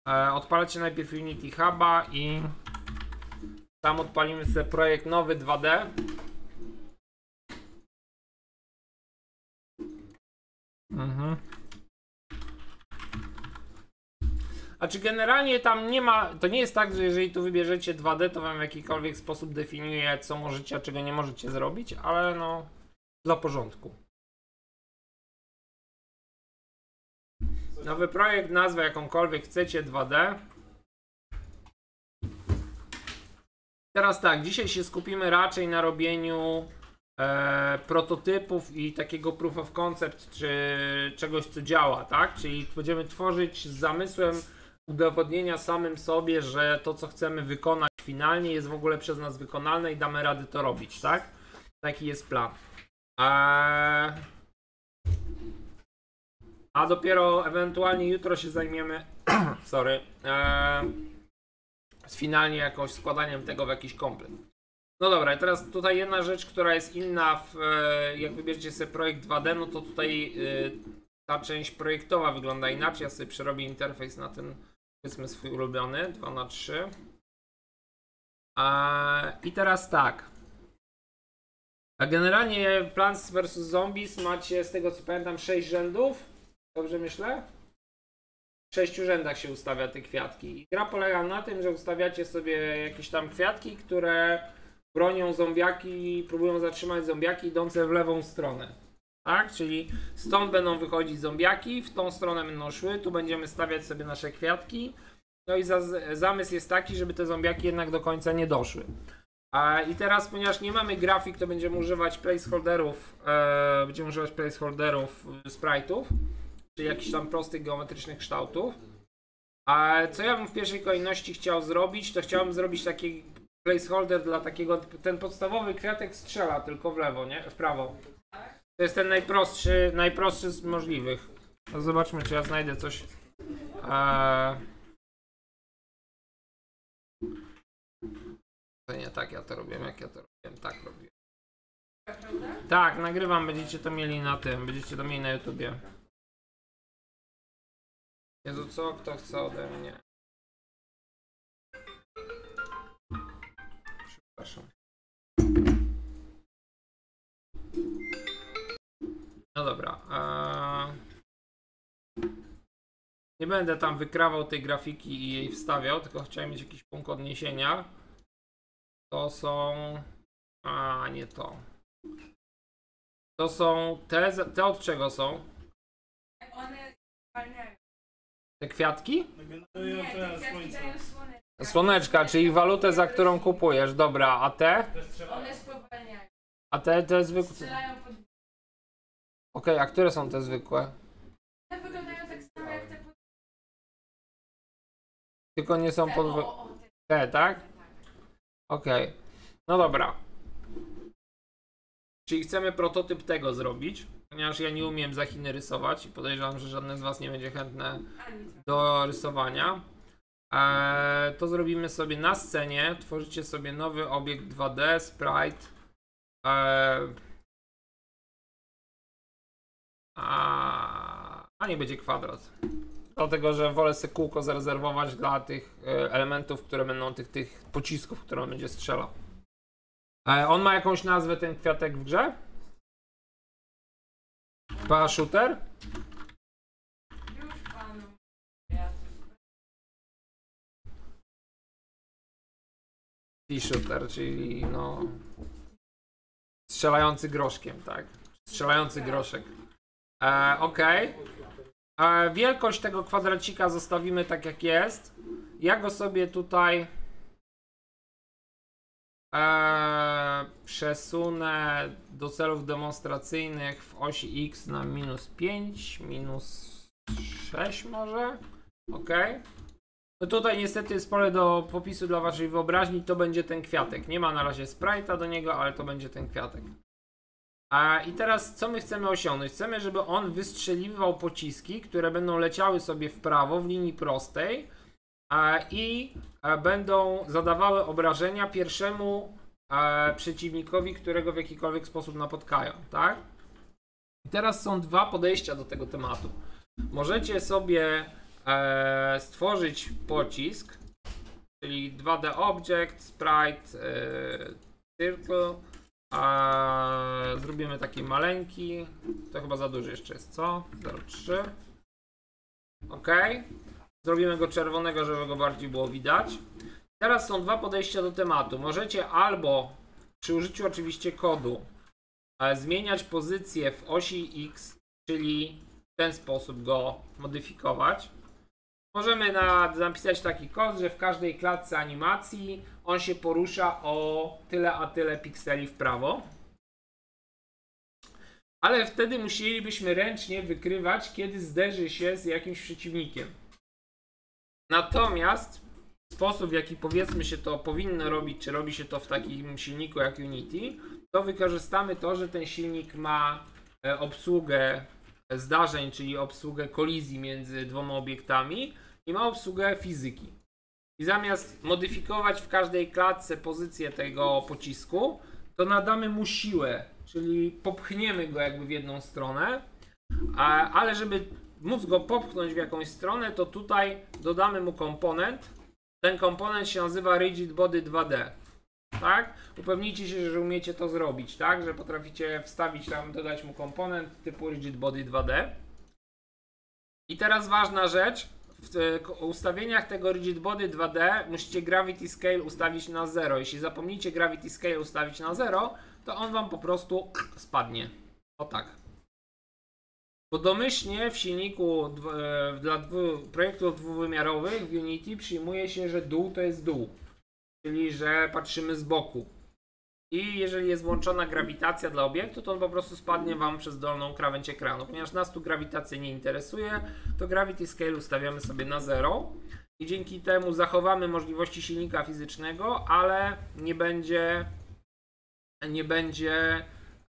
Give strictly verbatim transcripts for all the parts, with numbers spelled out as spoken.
E, odpalacie najpierw Unity Huba i tam odpalimy sobie projekt nowy dwa D. Mhm. A czy generalnie tam nie ma, to nie jest tak, że jeżeli tu wybierzecie dwa D, to wam w jakikolwiek sposób definiuje, co możecie, a czego nie możecie zrobić, ale no dla porządku. Nowy projekt, nazwę jakąkolwiek chcecie, dwa D. Teraz tak, dzisiaj się skupimy raczej na robieniu e, prototypów i takiego proof of concept, czy czegoś, co działa, tak? Czyli będziemy tworzyć z zamysłem udowodnienia samym sobie, że to, co chcemy wykonać finalnie, jest w ogóle przez nas wykonalne i damy radę to robić, tak? Taki jest plan. Eee... A dopiero ewentualnie jutro się zajmiemy, sorry, eee... z finalnie jakoś składaniem tego w jakiś komplet. No dobra, i teraz tutaj jedna rzecz, która jest inna, w, jak wybierzecie sobie projekt dwa D, no to tutaj y, ta część projektowa wygląda inaczej. Ja sobie przerobię interfejs na ten, powiedzmy, swój ulubiony, dwa na trzy. A, I teraz tak. A generalnie Plants versus. Zombies macie, z tego co pamiętam, sześć rzędów. Dobrze myślę? W sześciu rzędach się ustawia te kwiatki. I gra polega na tym, że ustawiacie sobie jakieś tam kwiatki, które bronią zombiaki i próbują zatrzymać zombiaki idące w lewą stronę. Tak? Czyli stąd będą wychodzić zombiaki, w tą stronę będą szły, tu będziemy stawiać sobie nasze kwiatki. No i za, zamysł jest taki, żeby te zombiaki jednak do końca nie doszły. A, I teraz, ponieważ nie mamy grafik, to będziemy używać placeholderów, e, będziemy używać placeholderów sprite'ów, czyli jakichś tam prostych geometrycznych kształtów. A co ja bym w pierwszej kolejności chciał zrobić, to chciałbym zrobić taki placeholder dla takiego, ten podstawowy kwiatek strzela tylko w lewo, nie? W prawo. To jest ten najprostszy, najprostszy z możliwych. No zobaczmy, czy ja znajdę coś. Eee... To nie tak ja to robię, jak ja to robię, tak robię. Tak, nagrywam, będziecie to mieli na tym, będziecie to mieli na YouTubie. Jezu, co kto chce ode mnie? Przepraszam. No dobra. Eee... Nie będę tam wykrawał tej grafiki i jej wstawiał, tylko chciałem mieć jakiś punkt odniesienia. To są... A, nie to. To są te... Te od czego są? One zwalniają. Te kwiatki? Nie, te kwiatki dają słoneczka. Słoneczka, czyli walutę, za którą kupujesz. Dobra, a te? One spowalniają. A te, te zwykłe. Strzelają pod... Okej, a które są te zwykłe? Te wyglądają tak samo jak te... Tylko nie są Te, pod... o, o, o, te. Te, tak? Okej. No dobra. Czyli chcemy prototyp tego zrobić, ponieważ ja nie umiem za Chiny rysować i podejrzewam, że żadne z was nie będzie chętne do rysowania. Eee, to zrobimy sobie na scenie. Tworzycie sobie nowy obiekt dwa D, sprite. Eee, a, a nie będzie kwadrat. Dlatego, że wolę sobie kółko zarezerwować dla tych e, elementów, które będą, tych, tych pocisków, które on będzie strzelał. E, on ma jakąś nazwę, ten kwiatek w grze? Parachuter? Już panu. Pea-shooter, czyli no... strzelający groszkiem, tak? Strzelający groszek. E, Okej. Okay. Wielkość tego kwadracika zostawimy tak jak jest. Ja go sobie tutaj e, przesunę do celów demonstracyjnych w osi X na minus pięć, minus sześć może. Ok. No tutaj niestety jest pole do popisu dla waszej wyobraźni, to będzie ten kwiatek. Nie ma na razie sprite'a do niego, ale to będzie ten kwiatek. A i teraz co my chcemy osiągnąć? Chcemy, żeby on wystrzeliwał pociski, które będą leciały sobie w prawo w linii prostej a, i a, będą zadawały obrażenia pierwszemu a, przeciwnikowi, którego w jakikolwiek sposób napotkają, tak? I teraz są dwa podejścia do tego tematu. Możecie sobie e, stworzyć pocisk, czyli dwa D Object, Sprite, e, Circle. A zrobimy taki maleńki. To chyba za duży jeszcze jest, co? zero przecinek trzy. Ok. Zrobimy go czerwonego, żeby go bardziej było widać. Teraz są dwa podejścia do tematu. Możecie albo przy użyciu oczywiście kodu e, zmieniać pozycję w osi X, czyli w ten sposób go modyfikować. Możemy na, napisać taki kod, że w każdej klatce animacji on się porusza o tyle a tyle pikseli w prawo. Ale wtedy musielibyśmy ręcznie wykrywać, kiedy zderzy się z jakimś przeciwnikiem. Natomiast sposób, w jaki powiedzmy się to powinno robić, czy robi się to w takim silniku jak Unity, to wykorzystamy to, że ten silnik ma obsługę zdarzeń, czyli obsługę kolizji między dwoma obiektami i ma obsługę fizyki. I zamiast modyfikować w każdej klatce pozycję tego pocisku, to nadamy mu siłę, czyli popchniemy go jakby w jedną stronę, ale żeby móc go popchnąć w jakąś stronę, to tutaj dodamy mu komponent. Ten komponent się nazywa Rigid Body dwa D. Tak? Upewnijcie się, że umiecie to zrobić, tak? Że potraficie wstawić tam, dodać mu komponent typu Rigid Body dwa D. I teraz ważna rzecz. W ustawieniach tego Rigid Body dwa D musicie Gravity Scale ustawić na zero. Jeśli zapomnicie Gravity Scale ustawić na zero, to on wam po prostu spadnie. O tak. Bo domyślnie w silniku dla dwu, projektów dwuwymiarowych w Unity przyjmuje się, że dół to jest dół. Czyli że patrzymy z boku. I jeżeli jest włączona grawitacja dla obiektu, to on po prostu spadnie wam przez dolną krawędź ekranu. Ponieważ nas tu grawitacja nie interesuje, to Gravity Scale ustawiamy sobie na zero. I dzięki temu zachowamy możliwości silnika fizycznego, ale nie będzie nie będzie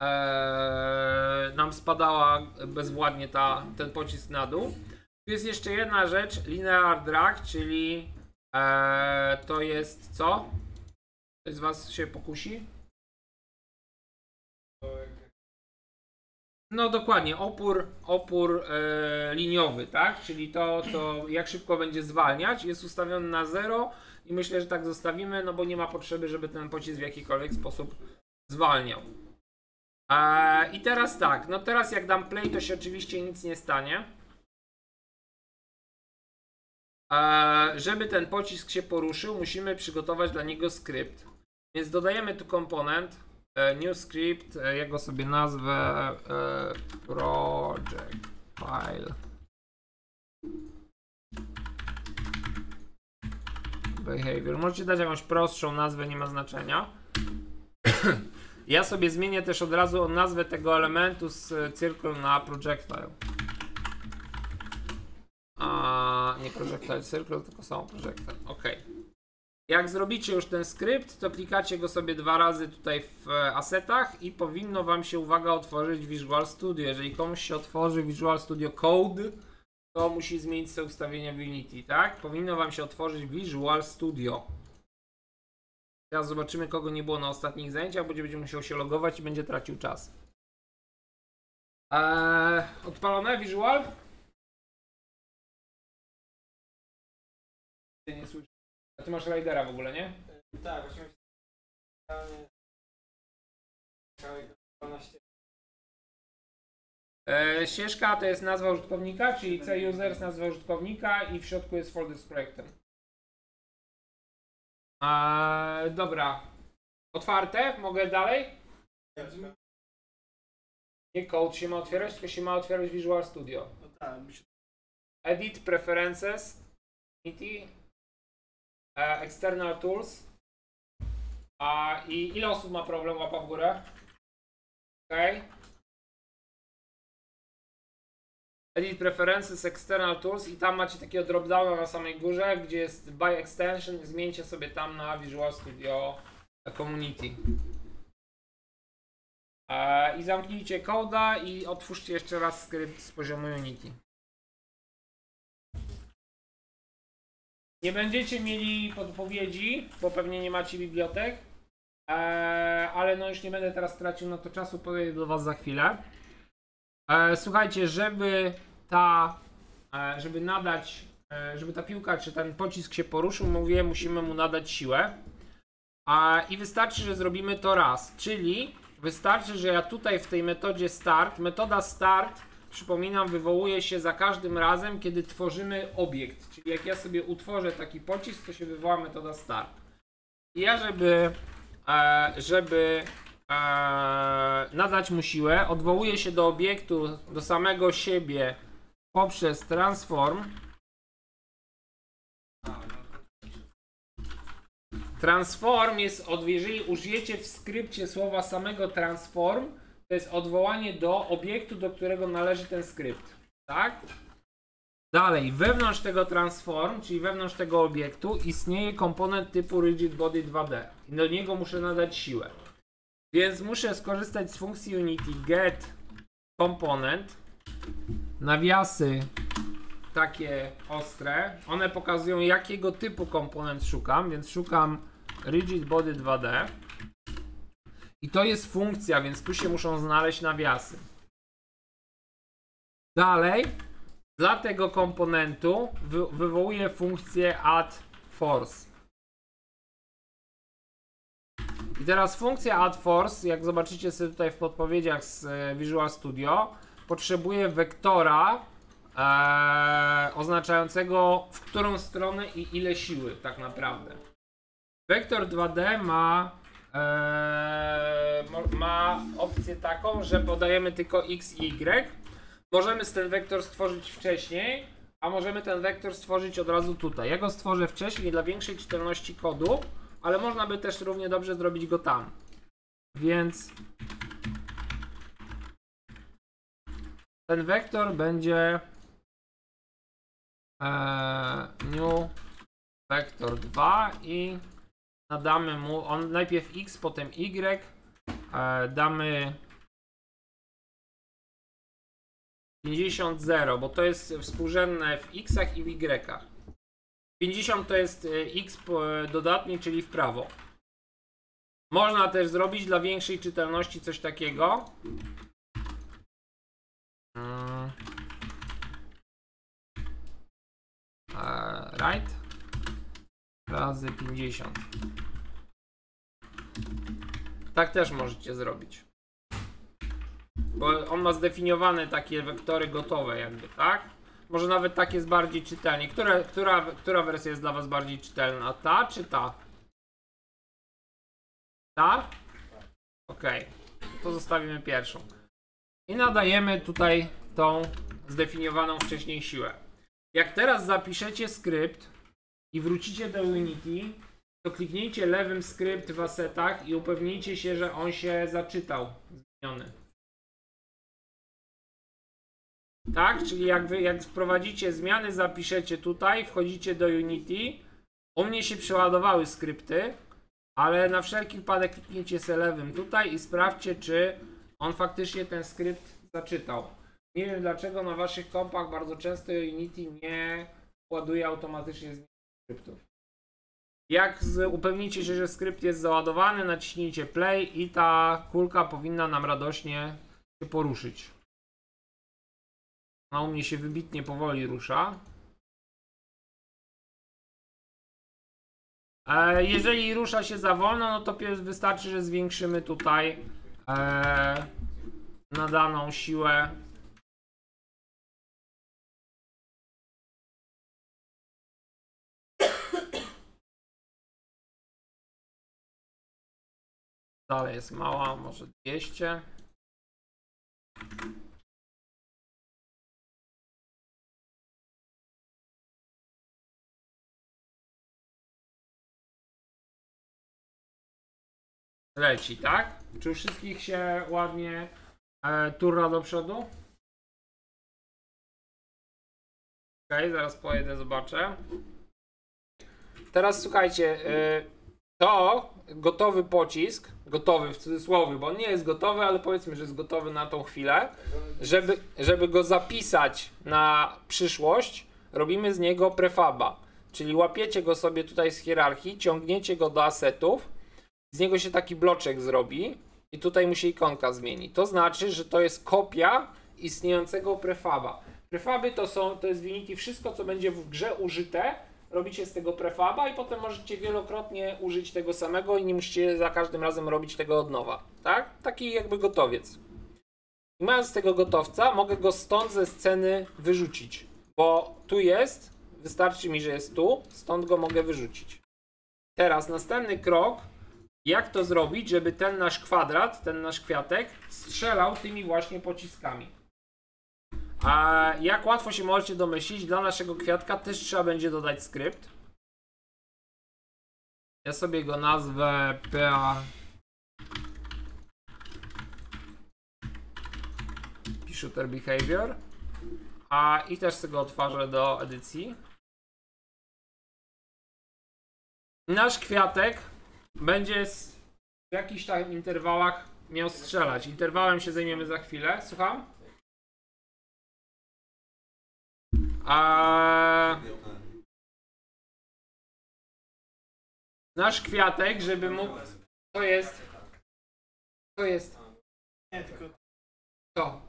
e, nam spadała bezwładnie ta, ten pocisk na dół. Tu jest jeszcze jedna rzecz, linear drag, czyli e, to jest co? Ktoś z was się pokusi? No dokładnie, opór, opór e, liniowy, tak? Czyli to, co jak szybko będzie zwalniać, jest ustawiony na zero i myślę, że tak zostawimy, no bo nie ma potrzeby, żeby ten pocisk w jakikolwiek sposób zwalniał. E, I teraz tak, no teraz jak dam play, to się oczywiście nic nie stanie. E, żeby ten pocisk się poruszył, musimy przygotować dla niego skrypt. Więc dodajemy tu komponent. New script, ja go sobie nazwę project file behavior. Możecie dać jakąś prostszą nazwę, nie ma znaczenia. Ja sobie zmienię też od razu nazwę tego elementu z circle na projectile. A nie projectile circle, tylko samo projectile. Ok. Jak zrobicie już ten skrypt, to klikacie go sobie dwa razy tutaj w assetach i powinno wam się, uwaga, otworzyć Visual Studio. Jeżeli komuś się otworzy Visual Studio Code, to musi zmienić sobie ustawienia w Unity, tak? Powinno wam się otworzyć Visual Studio. Teraz zobaczymy, kogo nie było na ostatnich zajęciach, bo będzie musiał się logować i będzie tracił czas. Eee, odpalone Visual? Nie słyszę. A ty masz Ridera w ogóle, nie? Tak, właśnie dwanaście. E, ścieżka to jest nazwa użytkownika, czyli C-user jest nazwa użytkownika i w środku jest folder z projektem. E, dobra. Otwarte? Mogę dalej? Nie code się ma otwierać, tylko się ma otwierać Visual Studio. No tak. Edit, Preferences, Unity, e, External Tools. A i ile osób ma problem? Łapa w górę. Ok. Edit Preferences, External Tools i tam macie takiego dropdowna na samej górze, gdzie jest By Extension. Zmieńcie sobie tam na Visual Studio Community. E, I zamknijcie koda i otwórzcie jeszcze raz skrypt z poziomu Unity. Nie będziecie mieli podpowiedzi, bo pewnie nie macie bibliotek, e, ale no już nie będę teraz tracił na to czasu, podejdę do was za chwilę. E, słuchajcie, żeby ta, e, żeby nadać żeby ta piłka czy ten pocisk się poruszył, mówię, musimy mu nadać siłę. A, I wystarczy, że zrobimy to raz, czyli wystarczy, że ja tutaj w tej metodzie start, metoda start, przypominam, wywołuje się za każdym razem, kiedy tworzymy obiekt, czyli jak ja sobie utworzę taki pocisk, to się wywoła metoda start. I ja, żeby, e, żeby e, nadać mu siłę, odwołuję się do obiektu, do samego siebie poprzez transform. Transform jest, od, jeżeli użyjecie w skrypcie słowa samego transform, to jest odwołanie do obiektu, do którego należy ten skrypt. Tak? Dalej, wewnątrz tego transform, czyli wewnątrz tego obiektu, istnieje komponent typu rigid body dwa D. I do niego muszę nadać siłę. Więc muszę skorzystać z funkcji Unity get component. Nawiasy takie ostre. One pokazują, jakiego typu komponent szukam, więc szukam rigid body dwa D. I to jest funkcja, więc tu się muszą znaleźć nawiasy. Dalej, dla tego komponentu wy wywołuję funkcję add force. I teraz funkcja add force, jak zobaczycie sobie tutaj w podpowiedziach z Visual Studio, potrzebuje wektora e, oznaczającego w którą stronę i ile siły tak naprawdę. Wektor dwa D ma Eee, ma opcję taką, że podajemy tylko x i y. Możemy ten wektor stworzyć wcześniej, a możemy ten wektor stworzyć od razu tutaj. Ja go stworzę wcześniej dla większej czytelności kodu, ale można by też równie dobrze zrobić go tam. Więc ten wektor będzie eee, new vector dwa i nadamy mu, on najpierw x, potem y, e, damy pięćdziesiąt zero, bo to jest współrzędne w x'ach i w y'ach. pięćdziesiąt to jest x dodatni, czyli w prawo. Można też zrobić dla większej czytelności coś takiego. Hmm. E, right razy pięćdziesiąt. Tak też możecie zrobić. Bo on ma zdefiniowane takie wektory gotowe jakby, tak? Może nawet tak jest bardziej czytelnie. Która, która, która wersja jest dla was bardziej czytelna? Ta czy ta? Ta? Ok. To zostawimy pierwszą. I nadajemy tutaj tą zdefiniowaną wcześniej siłę. Jak teraz zapiszecie skrypt i wrócicie do Unity, to kliknijcie lewym skrypt w asetach i upewnijcie się, że on się zaczytał, zmieniony. Tak? Czyli jak wy jak wprowadzicie zmiany, zapiszecie tutaj, wchodzicie do Unity. U mnie się przeładowały skrypty, ale na wszelki wypadek kliknijcie sobie lewym tutaj i sprawdźcie, czy on faktycznie ten skrypt zaczytał. Nie wiem dlaczego na waszych kompach bardzo często Unity nie ładuje automatycznie zmian skryptów. Jak z, upewnicie się, że skrypt jest załadowany, naciśnijcie play i ta kulka powinna nam radośnie się poruszyć. No, u mnie się wybitnie powoli rusza. E, jeżeli rusza się za wolno, no to wystarczy, że zwiększymy tutaj e, nadaną siłę. Dalej jest mała, może dwieście. Leci, tak? Czy u wszystkich się ładnie e, turla do przodu? Ok, zaraz pojedę, zobaczę. Teraz słuchajcie, y, to gotowy pocisk, gotowy w cudzysłowie, bo on nie jest gotowy, ale powiedzmy, że jest gotowy na tą chwilę. Żeby, żeby go zapisać na przyszłość, robimy z niego prefaba. Czyli łapiecie go sobie tutaj z hierarchii, ciągniecie go do asetów, z niego się taki bloczek zrobi i tutaj mu się ikonka zmieni. To znaczy, że to jest kopia istniejącego prefaba. Prefaby to są, to jest w Unity wszystko, co będzie w grze użyte, robicie z tego prefaba i potem możecie wielokrotnie użyć tego samego i nie musicie za każdym razem robić tego od nowa, tak? Taki jakby gotowiec. I mając tego gotowca, mogę go stąd ze sceny wyrzucić, bo tu jest, wystarczy mi, że jest tu, stąd go mogę wyrzucić. Teraz następny krok, jak to zrobić, żeby ten nasz kwadrat, ten nasz kwiatek strzelał tymi właśnie pociskami. A jak łatwo się możecie domyślić, dla naszego kwiatka też trzeba będzie dodać skrypt. Ja sobie go nazwę pa shooter behavior. A i też sobie go otworzę do edycji. Nasz kwiatek będzie w jakichś tam interwałach miał strzelać. Interwałem się zajmiemy za chwilę. Słucham? A... Nasz kwiatek, żeby mógł... Co jest? Co jest? Nie, tylko... Co?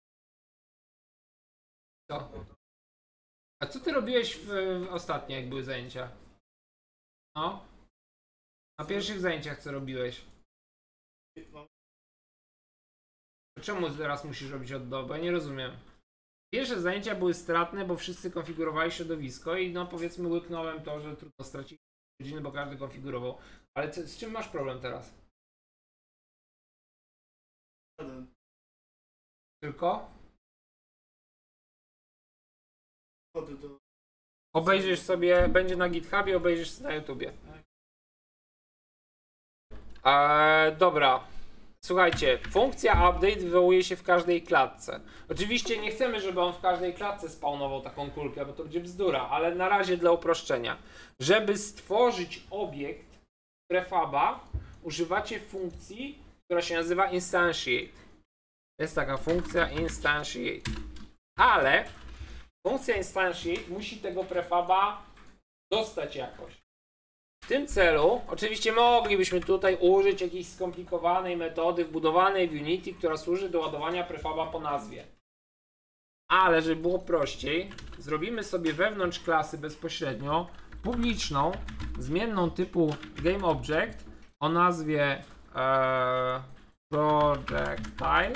Co? A co ty robiłeś w, w ostatnio, jak były zajęcia? No? Na pierwszych zajęciach co robiłeś? Czemu teraz musisz robić od do? Bo ja nie rozumiem. Pierwsze zajęcia były stratne, bo wszyscy konfigurowali środowisko i no powiedzmy łyknąłem to, że trudno stracić godziny, bo każdy konfigurował. Ale co, z czym masz problem teraz? Tylko? Obejrzysz sobie, będzie na GitHubie, obejrzysz na YouTubie. Eee, dobra. Słuchajcie, funkcja update wywołuje się w każdej klatce. Oczywiście nie chcemy, żeby on w każdej klatce spawnował taką kulkę, bo to będzie bzdura, ale na razie dla uproszczenia. Żeby stworzyć obiekt prefaba, używacie funkcji, która się nazywa instantiate. Jest taka funkcja instantiate. Ale funkcja instantiate musi tego prefaba dostać jakoś. W tym celu, oczywiście moglibyśmy tutaj użyć jakiejś skomplikowanej metody wbudowanej w Unity, która służy do ładowania prefaba po nazwie. Ale żeby było prościej, zrobimy sobie wewnątrz klasy bezpośrednio publiczną, zmienną typu GameObject o nazwie e, projectile.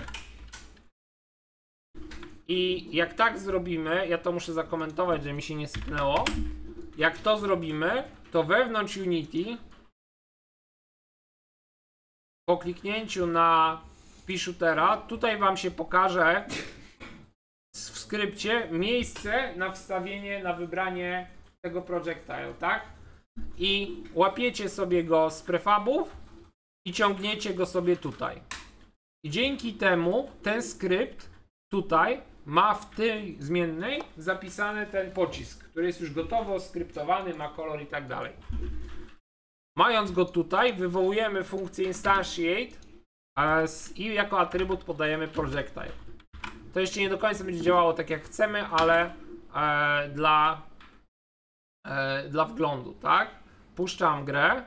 I jak tak zrobimy, ja to muszę zakomentować, że mi się nie sypnęło. Jak to zrobimy, to wewnątrz Unity po kliknięciu na P-shootera tutaj wam się pokaże w skrypcie miejsce na wstawienie, na wybranie tego projectile, tak? I łapiecie sobie go z prefabów i ciągniecie go sobie tutaj. I dzięki temu ten skrypt tutaj ma w tej zmiennej zapisany ten pocisk, który jest już gotowo skryptowany, ma kolor i tak dalej. Mając go tutaj, wywołujemy funkcję instantiate i jako atrybut podajemy projectile. To jeszcze nie do końca będzie działało tak jak chcemy, ale e, dla, e, dla wglądu, tak? Puszczam grę.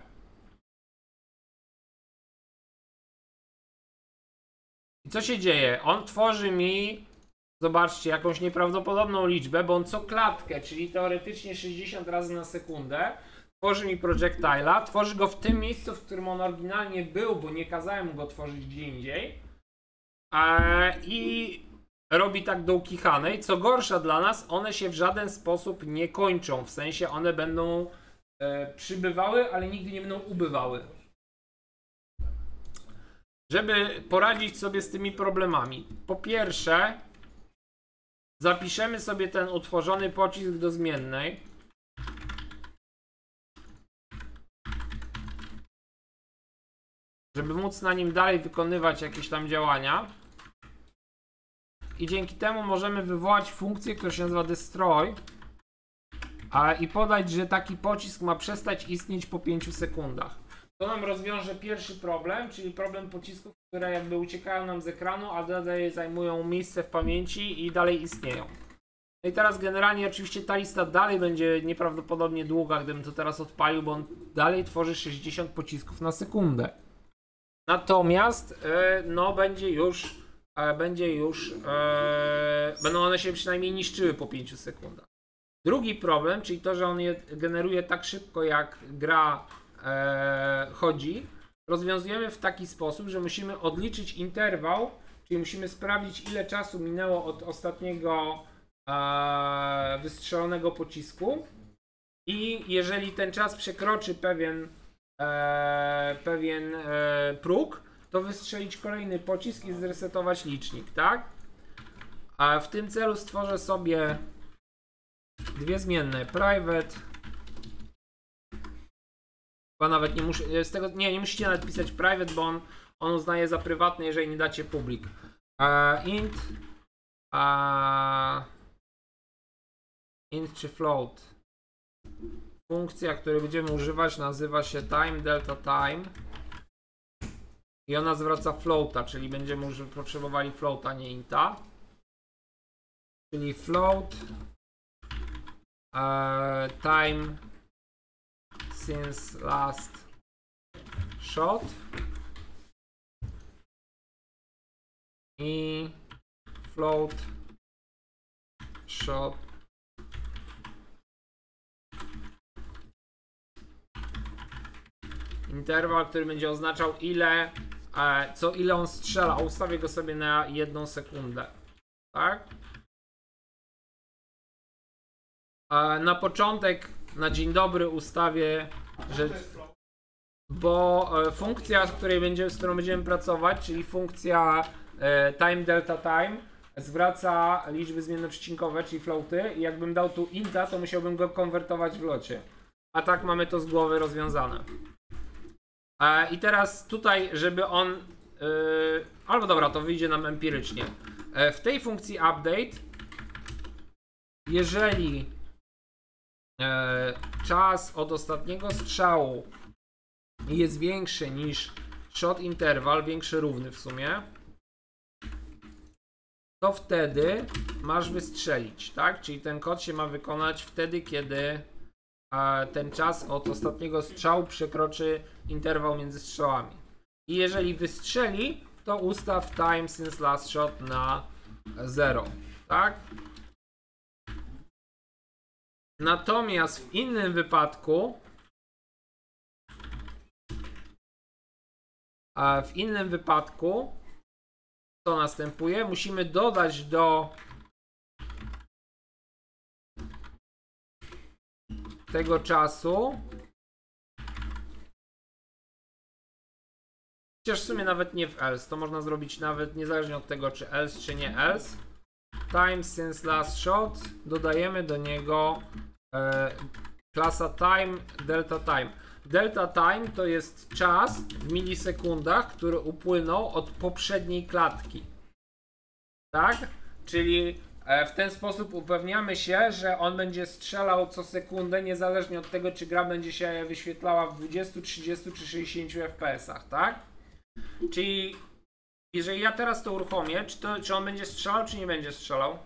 I co się dzieje? On tworzy mi, zobaczcie, jakąś nieprawdopodobną liczbę, bo on co klatkę, czyli teoretycznie sześćdziesiąt razy na sekundę, tworzy mi projectile'a, tworzy go w tym miejscu, w którym on oryginalnie był, bo nie kazałem mu go tworzyć gdzie indziej. Eee, I robi tak do ukichanej. Co gorsza dla nas, one się w żaden sposób nie kończą, w sensie one będą e, przybywały, ale nigdy nie będą ubywały. Żeby poradzić sobie z tymi problemami, po pierwsze zapiszemy sobie ten utworzony pocisk do zmiennej. Żeby móc na nim dalej wykonywać jakieś tam działania. I dzięki temu możemy wywołać funkcję, która się nazywa destroy. A, i podać, że taki pocisk ma przestać istnieć po pięciu sekundach. To nam rozwiąże pierwszy problem, czyli problem pocisków, które jakby uciekają nam z ekranu, a dalej zajmują miejsce w pamięci i dalej istnieją. No i teraz generalnie oczywiście ta lista dalej będzie nieprawdopodobnie długa, gdybym to teraz odpalił, bo on dalej tworzy sześćdziesiąt pocisków na sekundę. Natomiast yy, no będzie już e, będzie już, e, będą one się przynajmniej niszczyły po pięciu sekundach. Drugi problem, czyli to, że on je generuje tak szybko, jak gra e, chodzi, rozwiązujemy w taki sposób, że musimy odliczyć interwał, czyli musimy sprawdzić, ile czasu minęło od ostatniego e, wystrzelonego pocisku i jeżeli ten czas przekroczy pewien, e, pewien e, próg, to wystrzelić kolejny pocisk i zresetować licznik, tak? A w tym celu stworzę sobie dwie zmienne, private, chyba nawet nie muszę, z tego, nie, nie musicie nawet pisać private, bo on, on uznaje za prywatny, jeżeli nie dacie public. Uh, int, uh, int czy float. Funkcja, której będziemy używać, nazywa się time delta time i ona zwraca floata, czyli będziemy potrzebowali floata, nie inta. Czyli float Uh, time since last shot i float shot interwał, który będzie oznaczał ile e, co ile on strzela. Ustawię go sobie na jedną sekundę, tak? Na początek, na dzień dobry ustawię, że, bo funkcja, z, której będzie, z którą będziemy pracować, czyli funkcja time delta time, zwraca liczby zmiennoprzecinkowe, czyli floaty, i jakbym dał tu inta, to musiałbym go konwertować w locie. A tak mamy to z głowy rozwiązane. I teraz tutaj, żeby on, albo dobra, to wyjdzie nam empirycznie. W tej funkcji update, jeżeli E, czas od ostatniego strzału jest większy niż shot interval, większy równy w sumie, to wtedy masz wystrzelić, tak? Czyli ten kod się ma wykonać wtedy, kiedy e, ten czas od ostatniego strzału przekroczy interwał między strzałami. I jeżeli wystrzeli, to ustaw time since last shot na zero, tak? Natomiast w innym wypadku, a w innym wypadku, co następuje? Musimy dodać do tego czasu, chociaż w sumie nawet nie w else, to można zrobić nawet niezależnie od tego, czy else, czy nie else. Time since last shot, dodajemy do niego e, klasa time delta time. Delta time to jest czas w milisekundach, który upłynął od poprzedniej klatki. Tak? Czyli e, w ten sposób upewniamy się, że on będzie strzelał co sekundę, niezależnie od tego, czy gra będzie się wyświetlała w dwudziestu, trzydziestu czy sześćdziesięciu F P S-ach, tak? Czyli jeżeli ja teraz to uruchomię, czy, to, czy on będzie strzelał, czy nie będzie strzelał?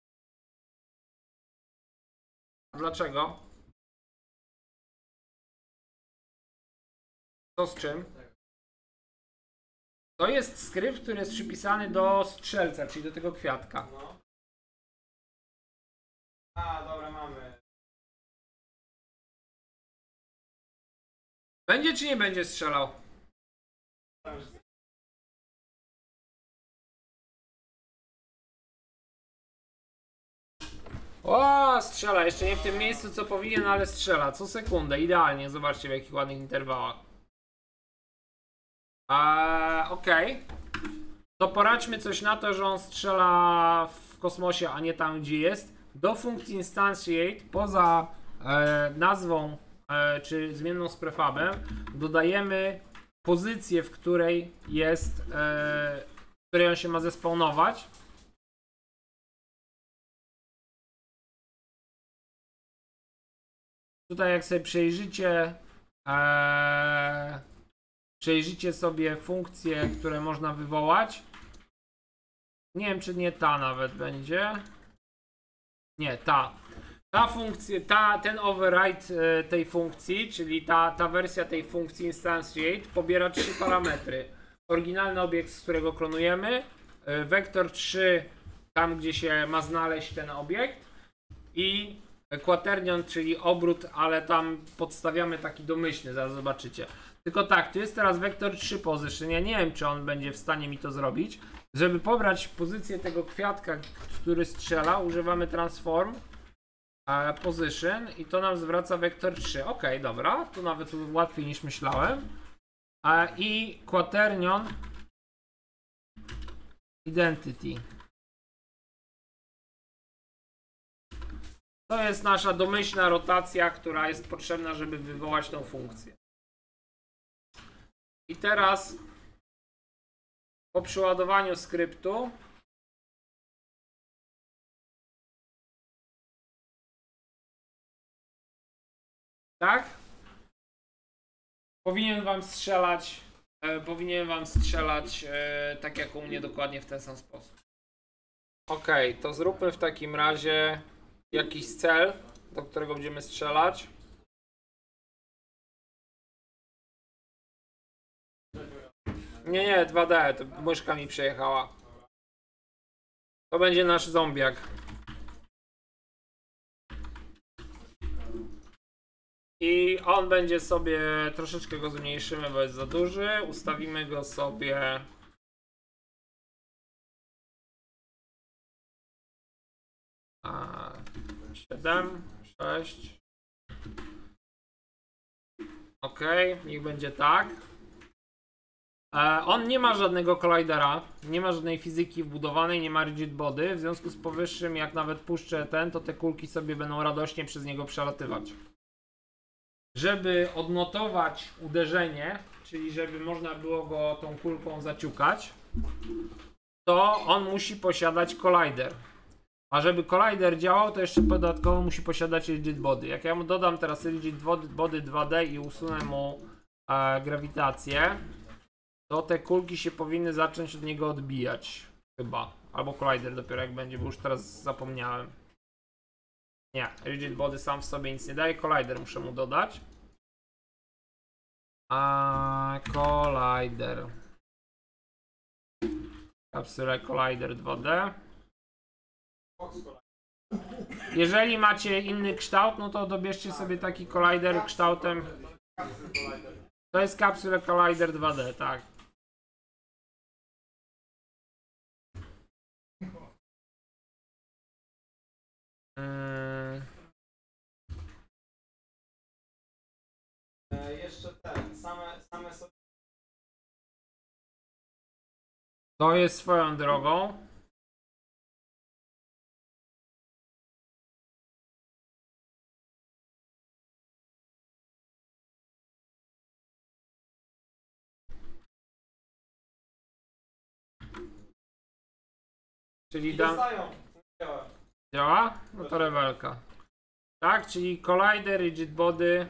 A dlaczego? To z czym? To jest skrypt, który jest przypisany do strzelca, czyli do tego kwiatka. No. A, dobra, mamy. Będzie czy nie będzie strzelał? O, strzela. Jeszcze nie w tym miejscu, co powinien, ale strzela. Co sekundę. Idealnie. Zobaczcie, w jakich ładnych interwałach. Eee, okej. Okay. To poradźmy coś na to, że on strzela w kosmosie, a nie tam, gdzie jest. Do funkcji instantiate, poza e, nazwą e, czy zmienną z prefabem, dodajemy pozycję, w której jest, e, w której on się ma zespawnować. Tutaj jak sobie przejrzycie, ee, przejrzycie sobie funkcje, które można wywołać. Nie wiem, czy nie ta nawet będzie. Nie, ta. Ta funkcja, ta, ten override tej funkcji, czyli ta, ta wersja tej funkcji instantiate, pobiera trzy parametry. Oryginalny obiekt, z którego klonujemy, wektor trzy tam, gdzie się ma znaleźć ten obiekt i quaternion, czyli obrót, ale tam podstawiamy taki domyślny, zaraz zobaczycie. Tylko tak, tu jest teraz wektor trzy position, ja nie wiem, czy on będzie w stanie mi to zrobić. Żeby pobrać pozycję tego kwiatka, który strzela, używamy transform e, position i to nam zwraca wektor trzy. Ok, dobra, to nawet łatwiej niż myślałem. E, I quaternion identity. To jest nasza domyślna rotacja, która jest potrzebna, żeby wywołać tą funkcję. I teraz po przeładowaniu skryptu tak? Powinien wam strzelać e, powinien wam strzelać e, tak jak u mnie, dokładnie w ten sam sposób. Ok, to zróbmy w takim razie jakiś cel, do którego będziemy strzelać. Nie, nie, dwa D, to myszka mi przejechała. To będzie nasz zombiak. I on będzie sobie, troszeczkę go zmniejszymy, bo jest za duży. Ustawimy go sobie a, siedem, sześć. Ok, niech będzie tak. E, on nie ma żadnego collidera, nie ma żadnej fizyki wbudowanej, nie ma rigid body. W związku z powyższym, jak nawet puszczę ten, to te kulki sobie będą radośnie przez niego przelatywać. Żeby odnotować uderzenie, czyli żeby można było go tą kulką zaciukać, to on musi posiadać collider. A żeby collider działał, to jeszcze dodatkowo musi posiadać rigid body. Jak ja mu dodam teraz rigid body dwa D i usunę mu e, grawitację, to te kulki się powinny zacząć od niego odbijać. Chyba. Albo collider dopiero jak będzie, bo już teraz zapomniałem. Nie, rigid body sam w sobie nic nie daje, collider muszę mu dodać. A collider. Capsule collider dwa D. Jeżeli macie inny kształt, no to dobierzcie sobie taki collider kształtem. To jest Capsule collider dwa D, tak. Hmm. E, jeszcze ten, same, same sobie. To jest swoją drogą. Czyli dam. Działa? No to rewelka. Tak, czyli collider, rigid body.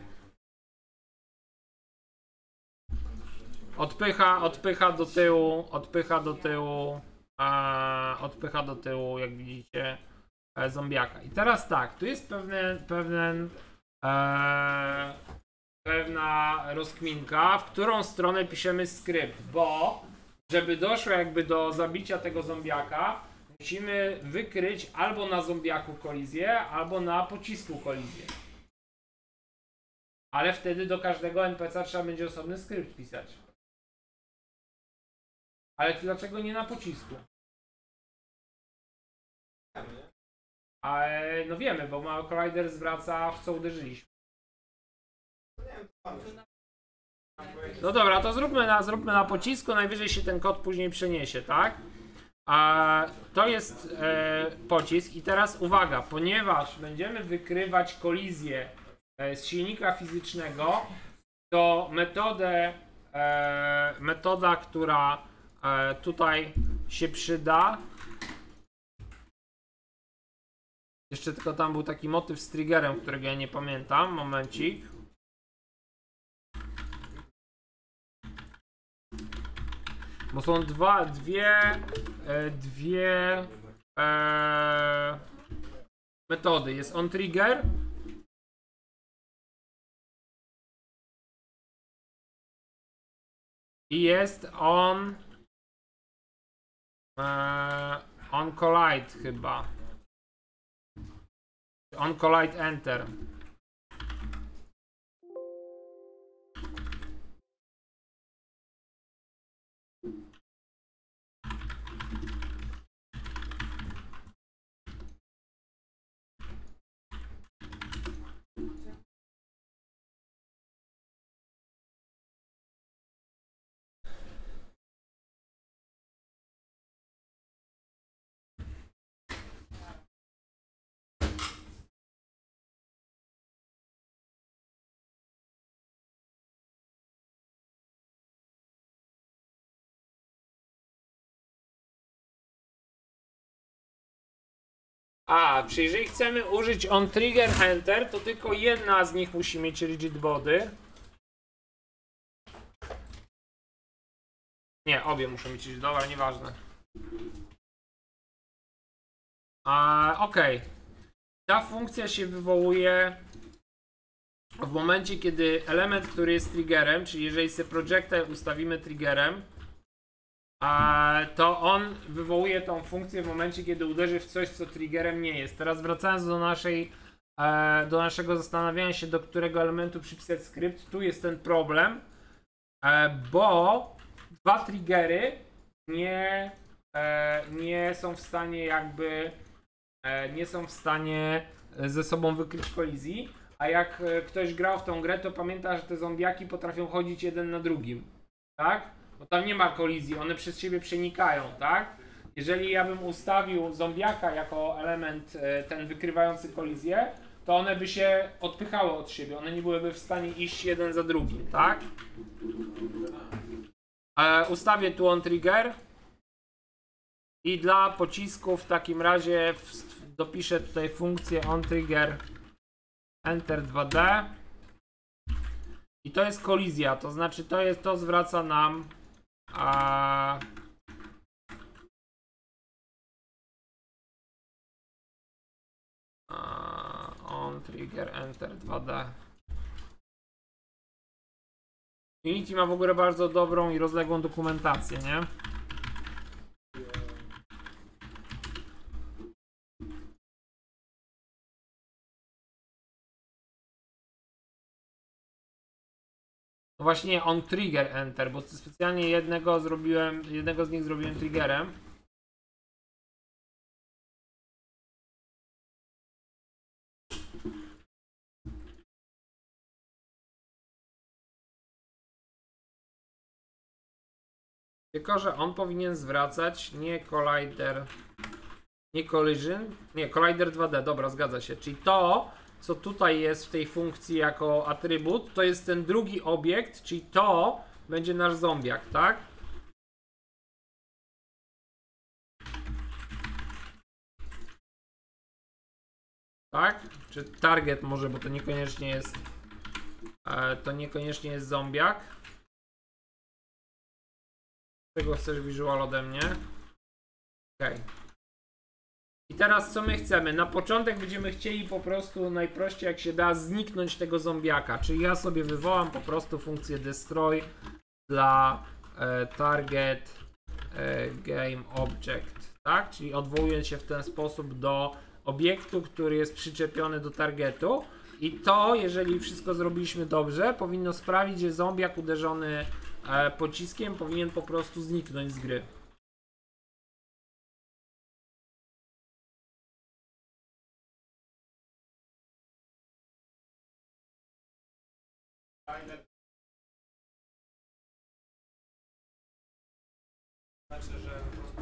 Odpycha, odpycha do tyłu, odpycha do tyłu, a, odpycha do tyłu, jak widzicie, e, zombiaka. I teraz tak, tu jest pewne, pewien, e, pewna rozkminka, w którą stronę piszemy skrypt, bo żeby doszło jakby do zabicia tego zombiaka, musimy wykryć albo na zombiaku kolizję, albo na pocisku kolizję. Ale wtedy do każdego N P C a trzeba będzie osobny skrypt pisać. Ale dlaczego nie na pocisku? Ale no wiemy, bo ma collider zwraca w co uderzyliśmy. No dobra, to zróbmy na, zróbmy na pocisku, najwyżej się ten kod później przeniesie, tak? A to jest e, pocisk i teraz uwaga, ponieważ będziemy wykrywać kolizję e, z silnika fizycznego, to metodę, e, metoda, która e, tutaj się przyda. Jeszcze tylko tam był taki motyw z triggerem, którego ja nie pamiętam. Momencik. Bo są dwa, dwie, e, dwie e, metody. Jest on trigger i jest on Eee, on collide chyba. On collide enter. A, czy jeżeli chcemy użyć on trigger enter, to tylko jedna z nich musi mieć rigid body. Nie, obie muszą mieć rigid body, ale nieważne. A, okej. Okay. Ta funkcja się wywołuje w momencie, kiedy element, który jest triggerem, czyli jeżeli sobie projectile ustawimy triggerem, a to on wywołuje tą funkcję w momencie, kiedy uderzy w coś, co triggerem nie jest. Teraz wracając do naszej, e, do naszego zastanawiania się, do którego elementu przypisać skrypt, tu jest ten problem, e, bo dwa triggery nie, e, nie są w stanie jakby, e, nie są w stanie ze sobą wykryć kolizji, a jak ktoś grał w tą grę, to pamięta, że te zombiaki potrafią chodzić jeden na drugim, tak? Bo tam nie ma kolizji, one przez siebie przenikają, tak? Jeżeli ja bym ustawił zombiaka jako element ten wykrywający kolizję, to one by się odpychały od siebie, one nie byłyby w stanie iść jeden za drugim, tak? E, ustawię tu on trigger i dla pocisku w takim razie w, dopiszę tutaj funkcję on trigger enter dwa D i to jest kolizja, to znaczy to jest, to zwraca nam A... A... on trigger enter dwa D. Unity ma w ogóle bardzo dobrą i rozległą dokumentację, nie? No właśnie on trigger enter, bo specjalnie jednego zrobiłem, jednego z nich zrobiłem triggerem. Tylko że on powinien zwracać nie collider, nie collision, nie collider dwa D, dobra, zgadza się. Czyli to, co tutaj jest w tej funkcji jako atrybut, to jest ten drugi obiekt, czyli to będzie nasz zombiak, tak? Tak? Czy target może, bo to niekoniecznie jest e, to niekoniecznie jest zombiak. Czego chcesz visual ode mnie? Ok. I teraz co my chcemy? Na początek będziemy chcieli po prostu najprościej jak się da zniknąć tego zombiaka. Czyli ja sobie wywołam po prostu funkcję destroy dla e, target e, game object, tak? Czyli odwołuję się w ten sposób do obiektu, który jest przyczepiony do targetu. I to, jeżeli wszystko zrobiliśmy dobrze, powinno sprawić, że zombiak uderzony e, pociskiem powinien po prostu zniknąć z gry. Znaczy, że po prostu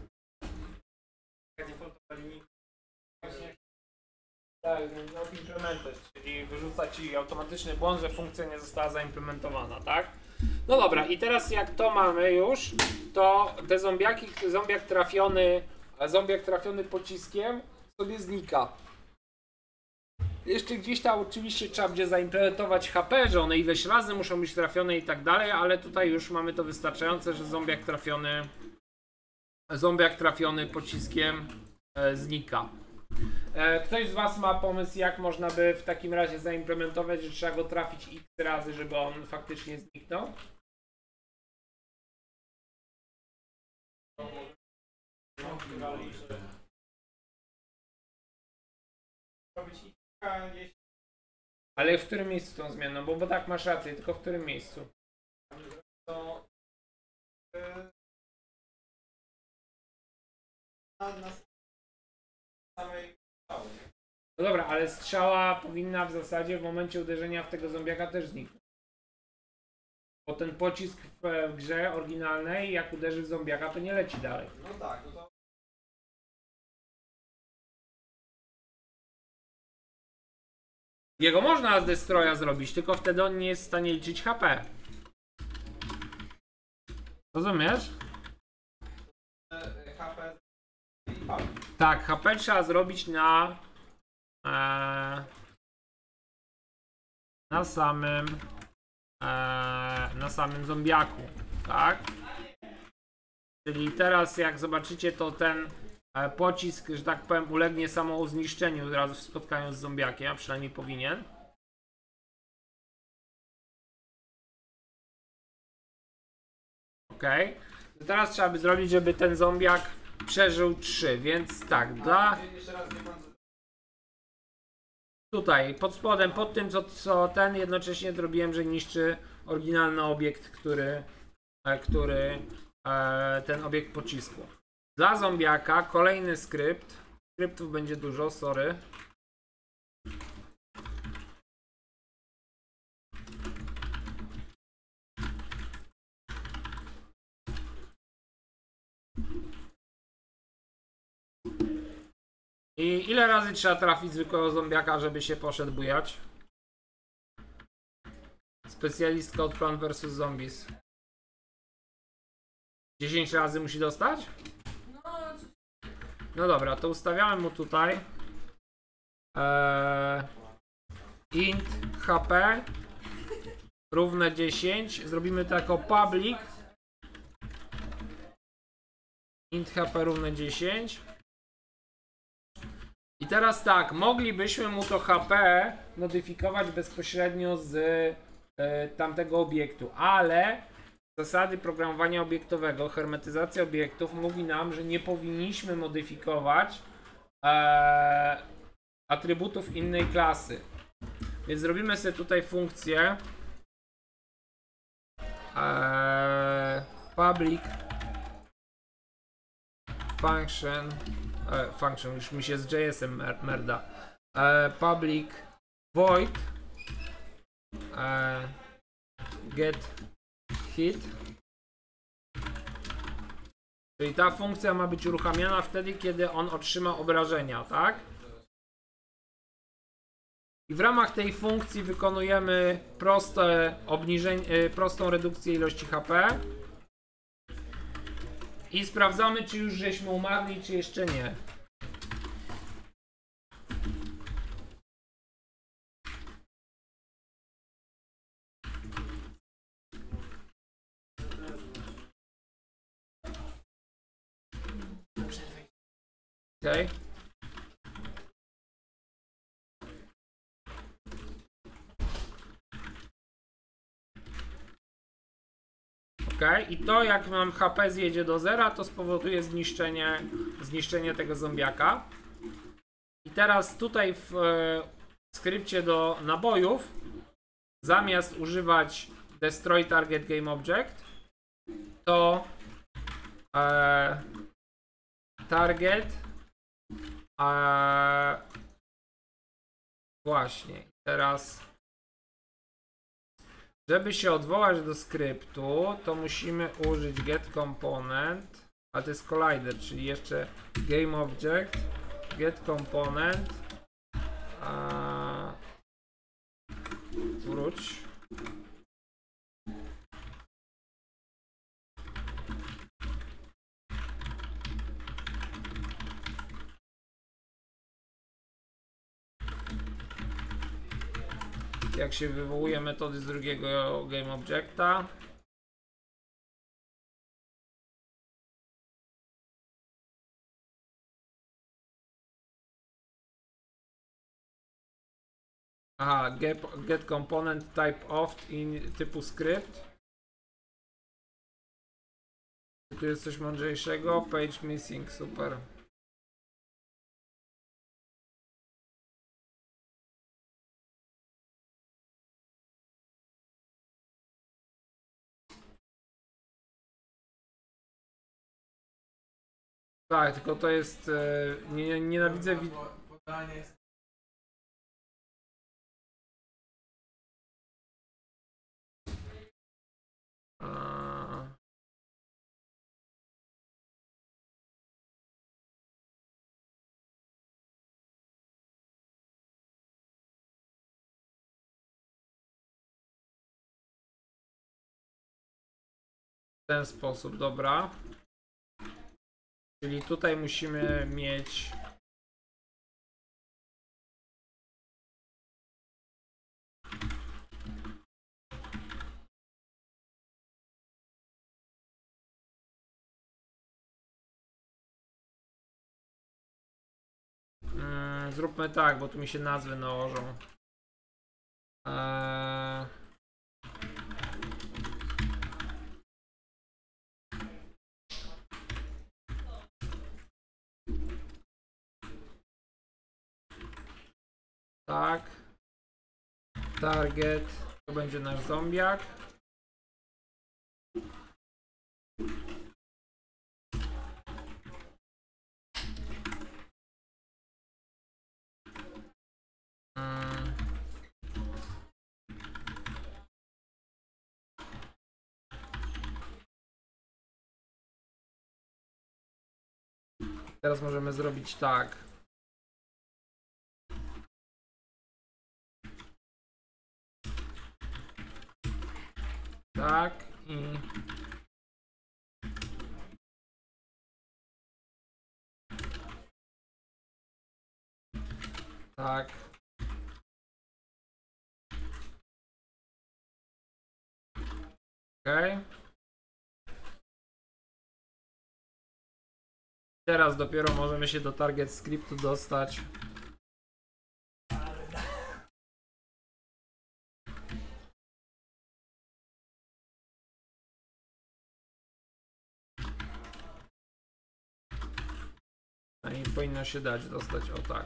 tak, not implemented, czyli wyrzuca ci automatyczny błąd, że funkcja nie została zaimplementowana, tak? No dobra, i teraz jak to mamy już, to te zombiaki, zombiak trafiony, zombiak trafiony pociskiem sobie znika. Jeszcze gdzieś tam oczywiście trzeba będzie zaimplementować H P, że one ileś razy muszą być trafione i tak dalej, ale tutaj już mamy to wystarczające, że zombiak trafiony, zombiak trafiony pociskiem e, znika. E, ktoś z was ma pomysł, jak można by w takim razie zaimplementować, że trzeba go trafić x razy, żeby on faktycznie zniknął? wątpiewali, że robić i jeśli Ale w którym miejscu tą zmianą? Bo, bo tak masz rację, tylko w którym miejscu? to yy, na, na samej cały. No dobra, ale strzała powinna w zasadzie w momencie uderzenia w tego zombiaka też zniknąć. Bo ten pocisk w, w grze oryginalnej, jak uderzy w zombiaka, to nie leci dalej. No tak, no to Jego można z destroya zrobić, tylko wtedy on nie jest w stanie liczyć H P. Rozumiesz? yy, H P i pali. Tak, H P trzeba zrobić na e, na samym e, na samym zombiaku, tak? Czyli teraz jak zobaczycie, to ten e, pocisk, że tak powiem, ulegnie samouzniszczeniu od razu w spotkaniu z zombiakiem, a przynajmniej powinien. Ok. Teraz trzeba by zrobić, żeby ten zombiak przeżył trzy, więc tak, dla... Jeszcze raz nie pan Tutaj, pod spodem, pod tym co, co ten, jednocześnie zrobiłem, że niszczy oryginalny obiekt, który, e, który e, ten obiekt pocisku. Dla zombiaka kolejny skrypt. Skryptów będzie dużo, sorry. I ile razy trzeba trafić zwykłego zombiaka, żeby się poszedł bujać? Specjalistka od Plant versus. Zombies. dziesięć razy musi dostać? No, co- No dobra, to ustawiamy mu tutaj eee, int H P równe dziesięć. Zrobimy to jako public. Int H P równe dziesięć. I teraz tak, moglibyśmy mu to H P modyfikować bezpośrednio z e, tamtego obiektu, ale zasady programowania obiektowego, hermetyzacja obiektów mówi nam, że nie powinniśmy modyfikować e, atrybutów innej klasy. Więc zrobimy sobie tutaj funkcję e, public function e, function, już mi się z J S-em mer merda e, public void e, get hit. Czyli ta funkcja ma być uruchamiana wtedy, kiedy on otrzyma obrażenia, tak? I w ramach tej funkcji wykonujemy proste obniżenie, prostą redukcję ilości H P. I sprawdzamy, czy już żeśmy umarli, czy jeszcze nie. Okej. Ok, i to jak mam H P zjedzie do zera, to spowoduje zniszczenie, zniszczenie tego zombiaka. I teraz tutaj w e, skrypcie do nabojów, zamiast używać destroy target game object, to e, target e, właśnie, teraz żeby się odwołać do skryptu, to musimy użyć get component, ale to jest collider, czyli jeszcze game object, get component, a, wróć. Jak się wywołuje metody z drugiego game objecta. Aha, get, get component type of in typu script. Tu jest coś mądrzejszego. Page missing, super. Tak, tylko to jest... E, nie, nie, nienawidzę... Wi Podanie jest... A... W ten sposób, dobra. Czyli tutaj musimy mieć... Mm, zróbmy tak, bo tu mi się nazwy nałożą. Eee... Tak. Target. To będzie nasz zombiak. Hmm. Teraz możemy zrobić tak. Tak i... Tak. Okej. Okay. Teraz dopiero możemy się do target scriptu dostać. No i powinno się dać dostać, o tak.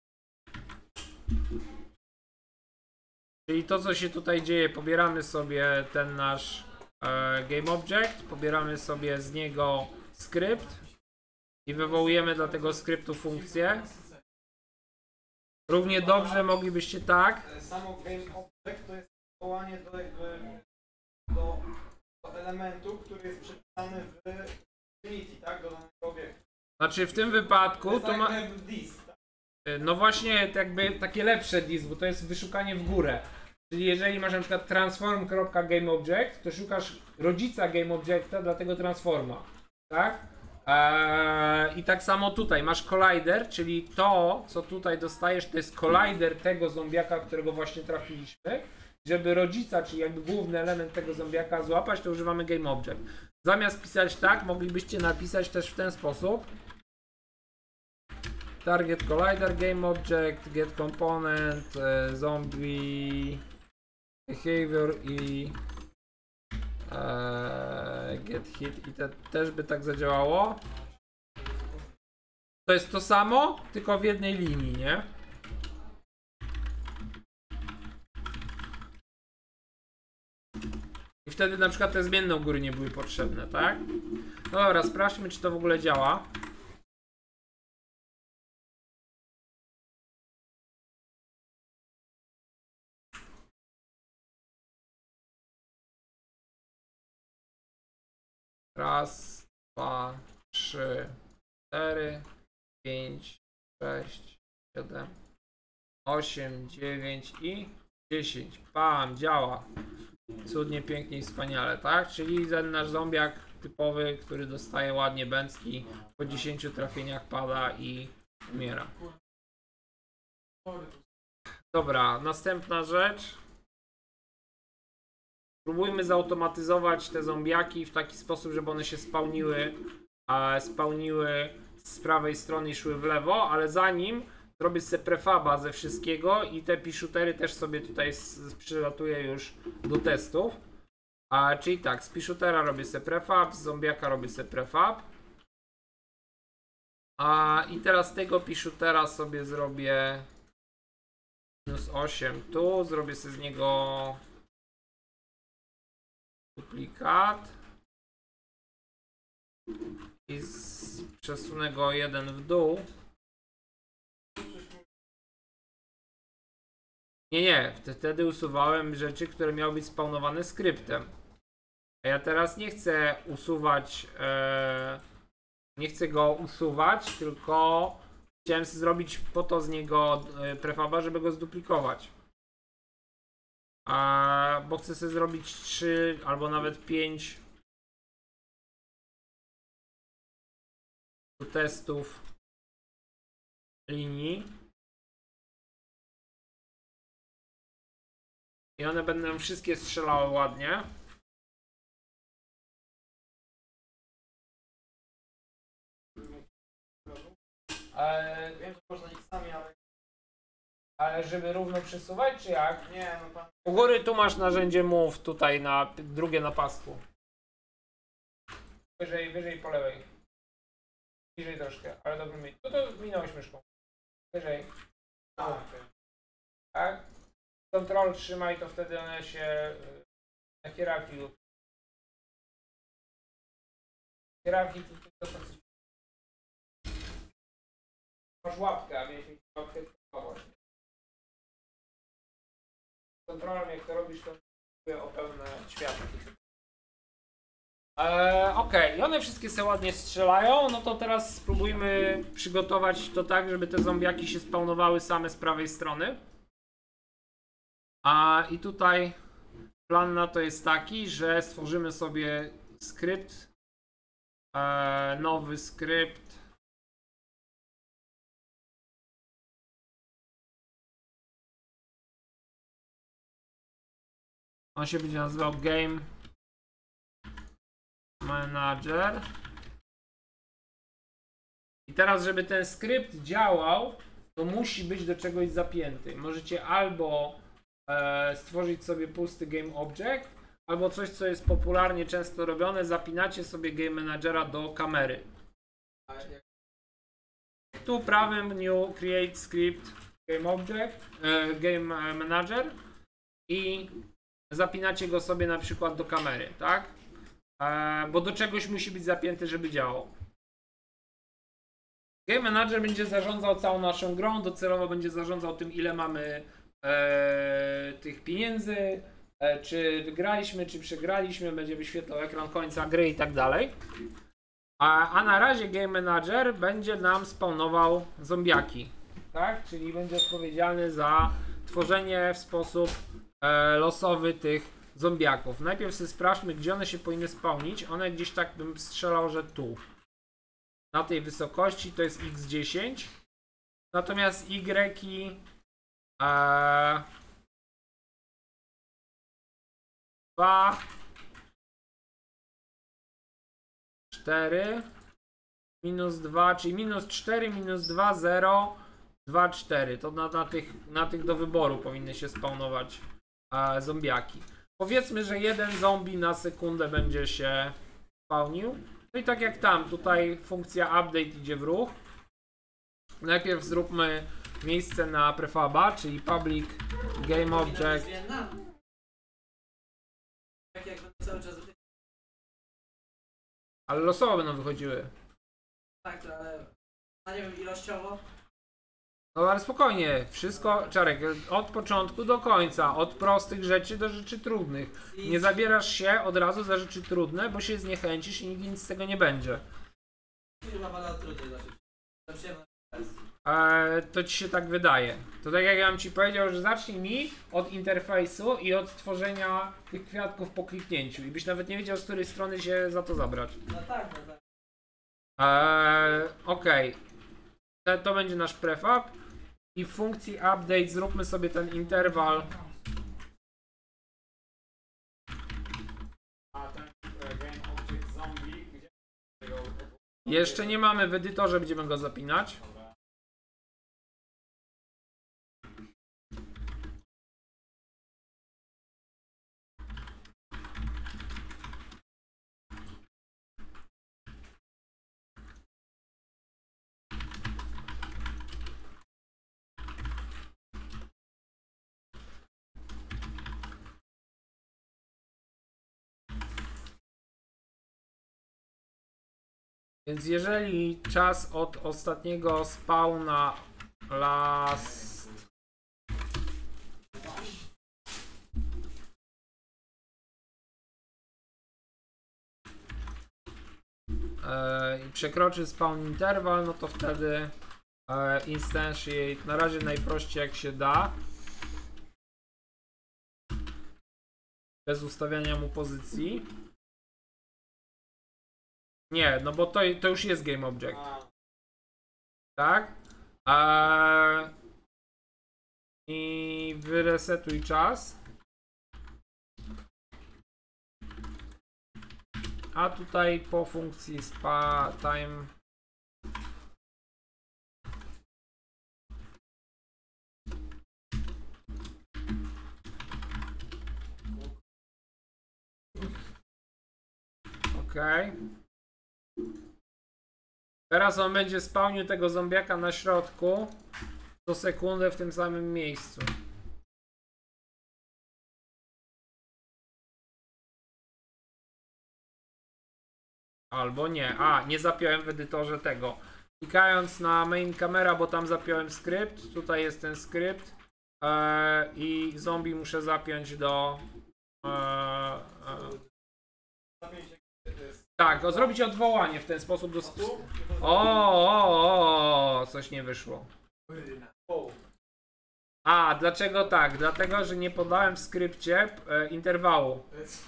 Czyli to, co się tutaj dzieje, pobieramy sobie ten nasz e, GameObject, pobieramy sobie z niego skrypt i wywołujemy dla tego skryptu funkcję. Równie dobrze moglibyście tak. Samo GameObject to jest wołanie do, jakby, do, do elementu, który jest przypisany w Unity, tak? Do danego obiektu. Znaczy w tym wypadku to ma... jakby disk, tak? No właśnie jakby takie lepsze disk, bo to jest wyszukanie w górę. Czyli jeżeli masz na przykład transform.gameObject, to szukasz rodzica GameObjecta dla tego transforma, tak? Eee, I tak samo tutaj masz collider, czyli to, co tutaj dostajesz, to jest collider tego zombiaka, którego właśnie trafiliśmy. Żeby rodzica, czyli jakby główny element tego zombiaka złapać, to używamy GameObject. Zamiast pisać tak, moglibyście napisać też w ten sposób. Target collider, GameObject, get component, e, zombie behavior i e, get hit i te, też by tak zadziałało. To jest to samo, tylko w jednej linii, nie? I wtedy na przykład te zmienne u góry nie były potrzebne, tak? No dobra, sprawdźmy, czy to w ogóle działa. Raz, dwa, trzy, cztery, pięć, sześć, siedem, osiem, dziewięć i dziesięć. Pam, działa. Cudnie, pięknie i wspaniale, tak? Czyli ten nasz zombiak typowy, który dostaje ładnie bęcki, po dziesięciu trafieniach pada i umiera. Dobra, następna rzecz. Spróbujmy zautomatyzować te zombiaki w taki sposób, żeby one się spawniły, e, spawniły z prawej strony i szły w lewo, ale zanim zrobię sobie prefaba ze wszystkiego i te piszutery też sobie tutaj przylatuję już do testów. A, czyli tak, z P-shootera robię sobie prefab, z zombiaka robię sobie prefab. A i teraz tego P-shootera sobie zrobię minus osiem tu, zrobię sobie z niego duplikat i z, przesunę go jeden w dół. Nie, nie, wtedy usuwałem rzeczy, które miały być spawnowane skryptem. A ja teraz nie chcę usuwać, e, nie chcę go usuwać, tylko chciałem zrobić po to z niego e, prefaba, żeby go zduplikować. A, bo chcę sobie zrobić trzy albo nawet pięć testów linii. I one będą wszystkie strzelały ładnie. Ale, Wiem, że można iść sami, ale ale żeby równo przesuwać, czy jak? nie, no pan. U góry tu masz narzędzie Move, tutaj na drugie na pasku. Wyżej, wyżej po lewej. Bliżej troszkę, ale dobrze mi. Tu to minąłeś myszką. Wyżej. A, okej. Tak? Kontrol trzymaj, to wtedy one się y, na hierarchii lub hierarchii to, to, to coś. Masz łapkę, a miałeś mieć łapkę to właśnie. Kontrolem jak to robisz, to mówię o pełne światło. Eee, Okej, okay. I one wszystkie sobie ładnie strzelają, no to teraz spróbujmy przygotować to tak, żeby te zombiaki się spawnowały same z prawej strony. A i tutaj plan na to jest taki, że stworzymy sobie skrypt, eee, nowy skrypt. On się będzie nazywał Game Manager. I teraz, żeby ten skrypt działał, to musi być do czegoś zapięty. Możecie albo e, stworzyć sobie pusty Game Object, albo coś, co jest popularnie często robione, zapinacie sobie Game Managera do kamery. Tu prawym New Create Script Game Object, e, Game Manager i zapinacie go sobie na przykład do kamery, tak? E, bo do czegoś musi być zapięty, żeby działał. Game Manager będzie zarządzał całą naszą grą, docelowo będzie zarządzał tym, ile mamy e, tych pieniędzy, e, czy wygraliśmy, czy przegraliśmy, będzie wyświetlał ekran końca gry i tak dalej. A, a na razie Game Manager będzie nam spawnował zombiaki, tak? Czyli będzie odpowiedzialny za tworzenie w sposób e, losowy tych zombiaków. Najpierw sobie sprawdźmy, gdzie one się powinny spełnić. One gdzieś tak bym strzelał, że tu. Na tej wysokości to jest iks dziesięć. Natomiast Y e, dwa, cztery, minus dwa, czyli minus cztery, minus dwa, zero, dwa, cztery. To na, na, tych, na tych do wyboru powinny się spawnować e, zombiaki. Powiedzmy, że jeden zombie na sekundę będzie się spełnił. No i tak jak tam, tutaj funkcja update idzie w ruch. Najpierw zróbmy miejsce na prefaba, czyli public game object. Tak jak cały czas. Ale losowo będą wychodziły. Tak, to ale. A nie wiem, ilościowo. No ale spokojnie, wszystko, Czarek, od początku do końca, od prostych rzeczy do rzeczy trudnych. Nie zabierasz się od razu za rzeczy trudne, bo się zniechęcisz i nigdy nic z tego nie będzie. Chyba bada trudniej zacząć. Eee, to ci się tak wydaje. To tak jak ja bym ci powiedział, że zacznij mi od interfejsu i od tworzenia tych kwiatków po kliknięciu i byś nawet nie wiedział, z której strony się za to zabrać. No tak, no tak. Eee, Okej. Okay. To będzie nasz prefab. I w funkcji update zróbmy sobie ten interwał. Jeszcze nie mamy w edytorze, będziemy go zapinać. Więc jeżeli czas od ostatniego spawna last i przekroczy spawn interval, no to wtedy e, instantiate, na razie najprościej jak się da, bez ustawiania mu pozycji. Nie, no bo to, to już jest game object, tak? E, I wyresetuj czas. A tutaj po funkcji spa time ok. Teraz on będzie spełnił tego zombiaka na środku co sekundę w tym samym miejscu. Albo nie. A, nie zapiąłem w edytorze tego. Klikając na main camera, bo tam zapiąłem skrypt. Tutaj jest ten skrypt. Eee, I zombie muszę zapiąć do... Eee, eee. Tak, o, zrobić odwołanie w ten sposób do... O, o, o, o, coś nie wyszło. A, dlaczego tak? Dlatego, że nie podałem w skrypcie e, interwału.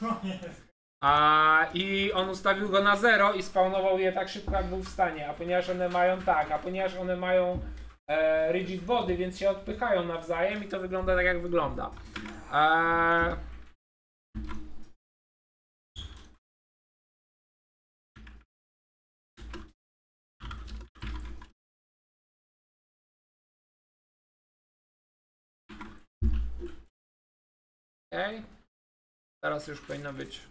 A, I on ustawił go na zero i spawnował je tak szybko, jak był w stanie. A ponieważ one mają tak, a ponieważ one mają e, rigid body, więc się odpychają nawzajem i to wygląda tak, jak wygląda. E, Okej. Okay. Teraz już powinno być.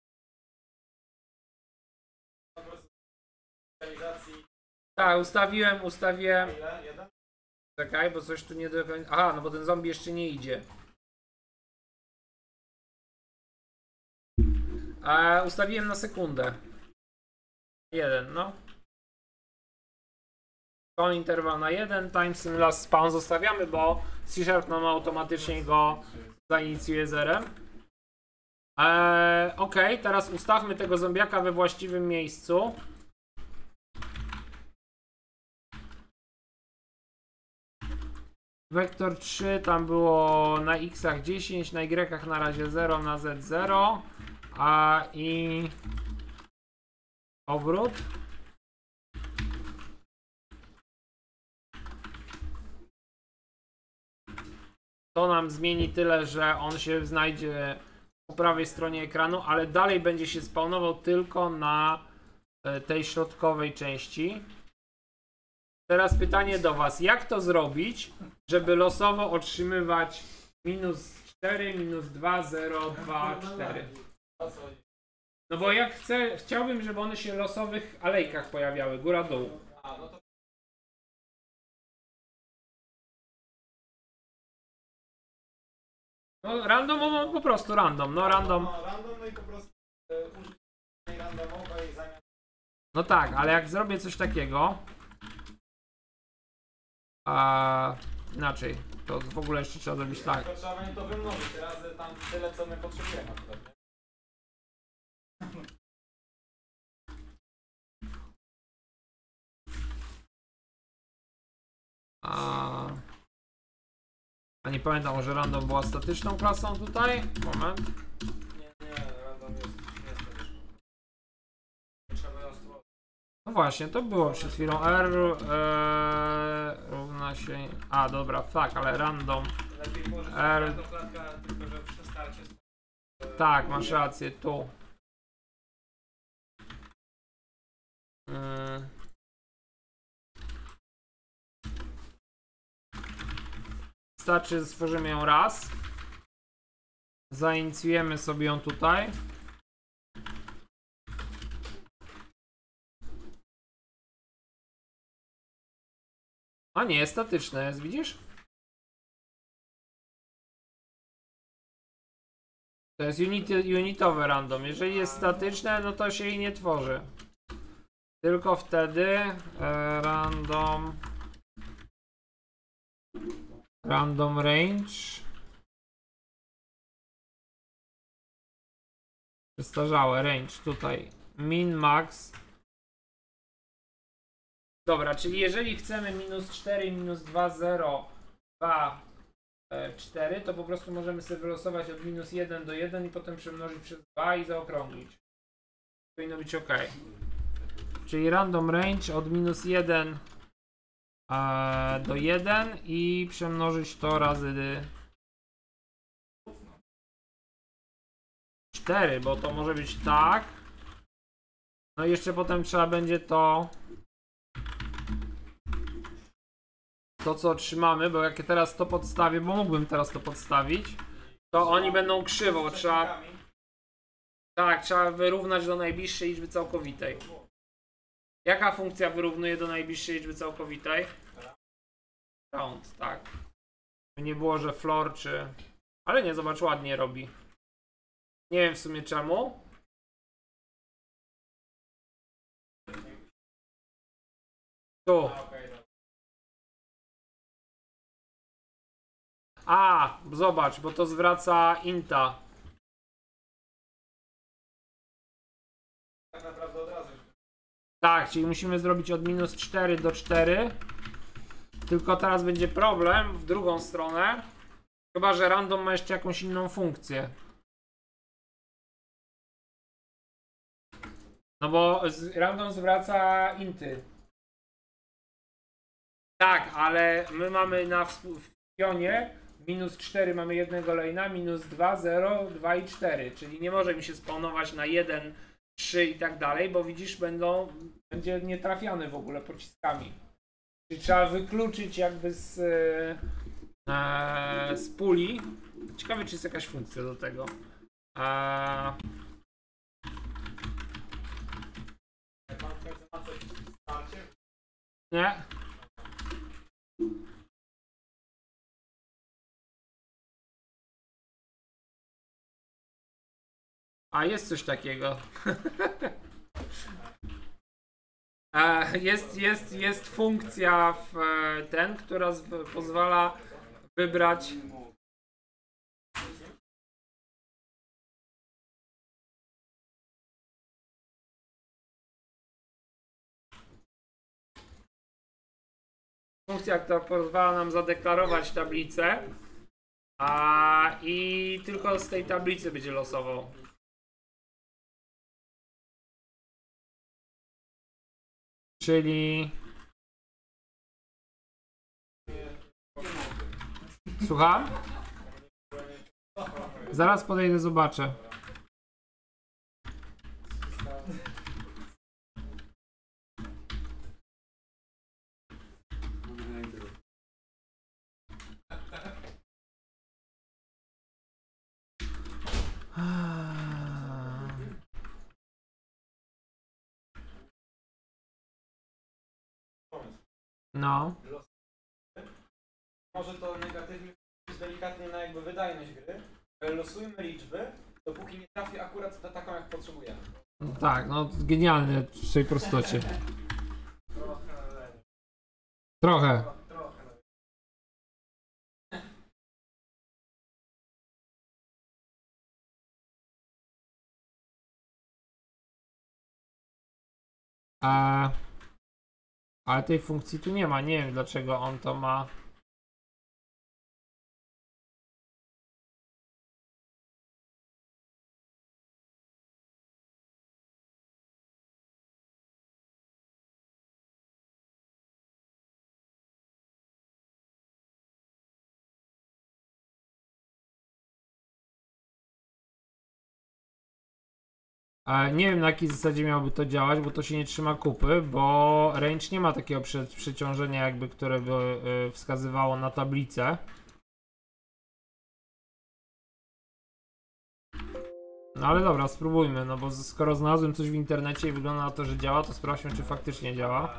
Tak, ustawiłem, ustawiłem. Czekaj, bo coś tu nie do końca. Aha, no bo ten zombie jeszcze nie idzie. A ustawiłem na sekundę. Jeden, no. Spawn interval na jeden, time sim last spawn zostawiamy, bo C Sharp nam automatycznie go zainicjuje zerem. Eee, ok, teraz ustawmy tego zombiaka we właściwym miejscu. Wektor trzy, tam było na x-ach dziesięć, na y-ach na razie zero, na z zero. A i obrót. To nam zmieni tyle, że on się znajdzie po prawej stronie ekranu, ale dalej będzie się spawnował tylko na tej środkowej części. Teraz pytanie do was, jak to zrobić, żeby losowo otrzymywać minus cztery, minus dwa, zero, dwa, cztery? No bo jak chcę, chciałbym, żeby one się w losowych alejkach pojawiały, góra-dół. No randomowo, po prostu random, no random. No, random, no i po prostu e, użyć randomowej zamiast... No tak, ale jak zrobię coś takiego, a inaczej, to w ogóle jeszcze trzeba zrobić tak. To trzeba będzie to wymnożyć razy tam tyle, co my potrzebujemy akurat, nie? A... A nie pamiętam, może random była statyczną klasą tutaj? Moment. Nie, nie, random jest niestatyczny. Trzeba ją stworzyć. No właśnie, to było przed chwilą. R e, równa się... A, dobra, tak, ale random. Lepiej włożyć R... R... klatka, tylko że przy starcie... Tak, masz rację, tu. Hmm. Wystarczy, że stworzymy ją raz. Zainicjujemy sobie ją tutaj. A nie, jest statyczne, jest, widzisz? To jest unity, unitowe random. Jeżeli jest statyczne, no to się jej nie tworzy. Tylko wtedy e, random random range przestarzałe range tutaj min max. Dobra, czyli jeżeli chcemy minus cztery, minus dwa, zero, dwa, cztery, to po prostu możemy sobie wylosować od minus jeden do jeden i potem przemnożyć przez dwa i zaokrąglić. Powinno być ok. Czyli random range od minus jeden e, do jeden i przemnożyć to razy cztery, bo to może być tak. No i jeszcze potem trzeba będzie to to co otrzymamy, bo jak teraz to podstawię, bo mógłbym teraz to podstawić, to oni będą krzywo, trzeba tak, trzeba wyrównać do najbliższej liczby całkowitej. Jaka funkcja wyrównuje do najbliższej liczby całkowitej? Round, tak. Nie było, że floor czy... Ale nie, zobacz, ładnie robi. Nie wiem w sumie czemu. Tu. A, zobacz, bo to zwraca inta. Tak naprawdę od razu. Tak, czyli musimy zrobić od minus cztery do cztery. Tylko teraz będzie problem w drugą stronę. Chyba że random ma jeszcze jakąś inną funkcję. No bo random zwraca inty. Tak, ale my mamy na w pionie minus cztery mamy jednego lane'a, minus dwa, zero, dwa i cztery. Czyli nie może mi się spawnować na jeden, trzy i tak dalej, bo widzisz, będą, będzie nietrafiany w ogóle pociskami. Czyli trzeba wykluczyć jakby z, e, z puli. Ciekawe, czy jest jakaś funkcja do tego. E, nie? A jest coś takiego. jest, jest, jest funkcja w ten, która z, pozwala wybrać funkcja, która pozwala nam zadeklarować tablicę, a i tylko z tej tablicy będzie losował. Czyli... Słucham? Zaraz podejdę, zobaczę. No. Może to negatywnie wpływać delikatnie na jakby wydajność gry, ale losujmy liczby, dopóki nie trafi akurat na taką, jak potrzebujemy. No tak, no genialne w swojej prostocie. Trochę. A... Ale tej funkcji tu nie ma, nie wiem dlaczego on to ma. A nie wiem na jakiej zasadzie miałoby to działać, bo to się nie trzyma kupy, bo range nie ma takiego prze przeciążenia jakby, które by yy, wskazywało na tablicę. No ale dobra, spróbujmy, no bo skoro znalazłem coś w internecie i wygląda na to, że działa, to sprawdźmy, czy faktycznie działa.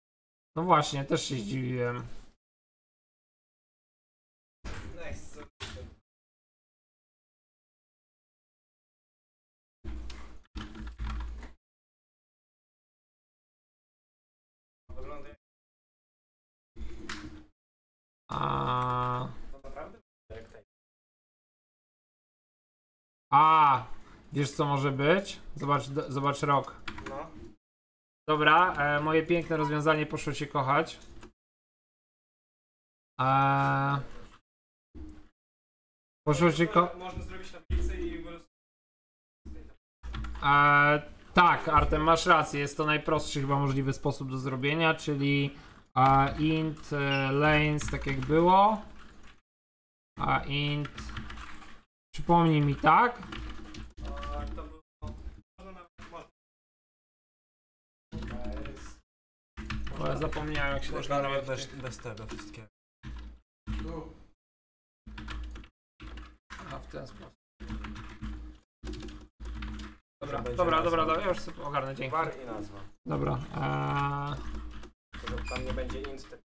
No właśnie, też się zdziwiłem. Nice. A, To naprawdę jak tej. a wiesz co może być? Zobacz, d- zobacz rok. No. Dobra, e, moje piękne rozwiązanie poszło się kochać. E, poszło się ko... Można zrobić tablicę i po prostu... E, tak, Artem, masz rację. Jest to najprostszy chyba możliwy sposób do zrobienia, czyli e, int e, lanes, tak jak było. A int... Przypomnij mi, tak? A, to było... Można nawet... Można. Bo ja zapomniałem, jak się Można to nawet bez, bez tego wszystkiego. A, w ten sposób. Dobra, Będzie dobra, nazwa. dobra, dobra, już sobie ogarnę, dzięki. Var i nazwa. Dobra, eee, To, że tam nie będzie int, tak...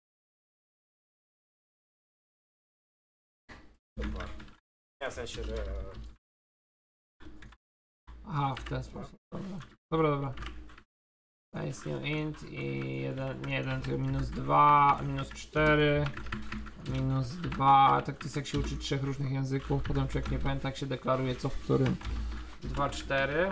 Dokładnie. Ja w sensie, że... aha, w ten sposób, dobra, dobra, dobra. To jest int i jeden, nie jeden, tylko minus dwa, minus cztery, minus dwa, tak to jest jak się uczy trzech różnych języków, potem człowiek nie pamięta jak się deklaruje co w którym. dwa, cztery.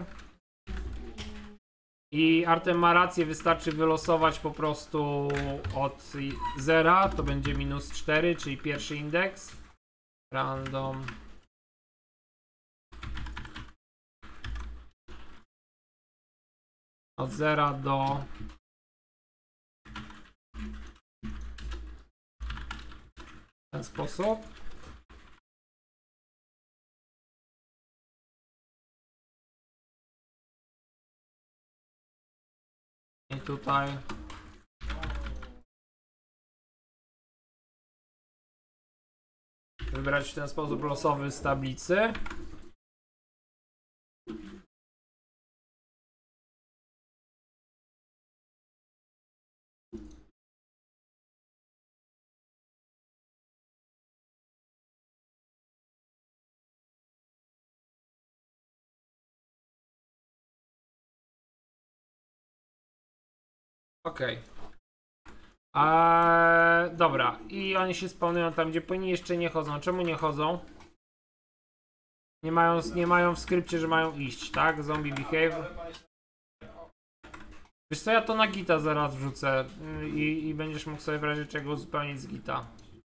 I Artem ma rację, wystarczy wylosować po prostu od zera, to będzie minus cztery, czyli pierwszy indeks. Random. Od zera do w ten sposób. I tutaj wybrać w ten sposób losowy z tablicy. Okej. Okay. Dobra, i oni się spawnują tam, gdzie powinni, jeszcze nie chodzą. Czemu nie chodzą? Nie mają, nie mają w skrypcie, że mają iść, tak? Zombie behave. Wiesz co, ja to na gita zaraz wrzucę i, i będziesz mógł sobie w razie czego uzupełnić z gita.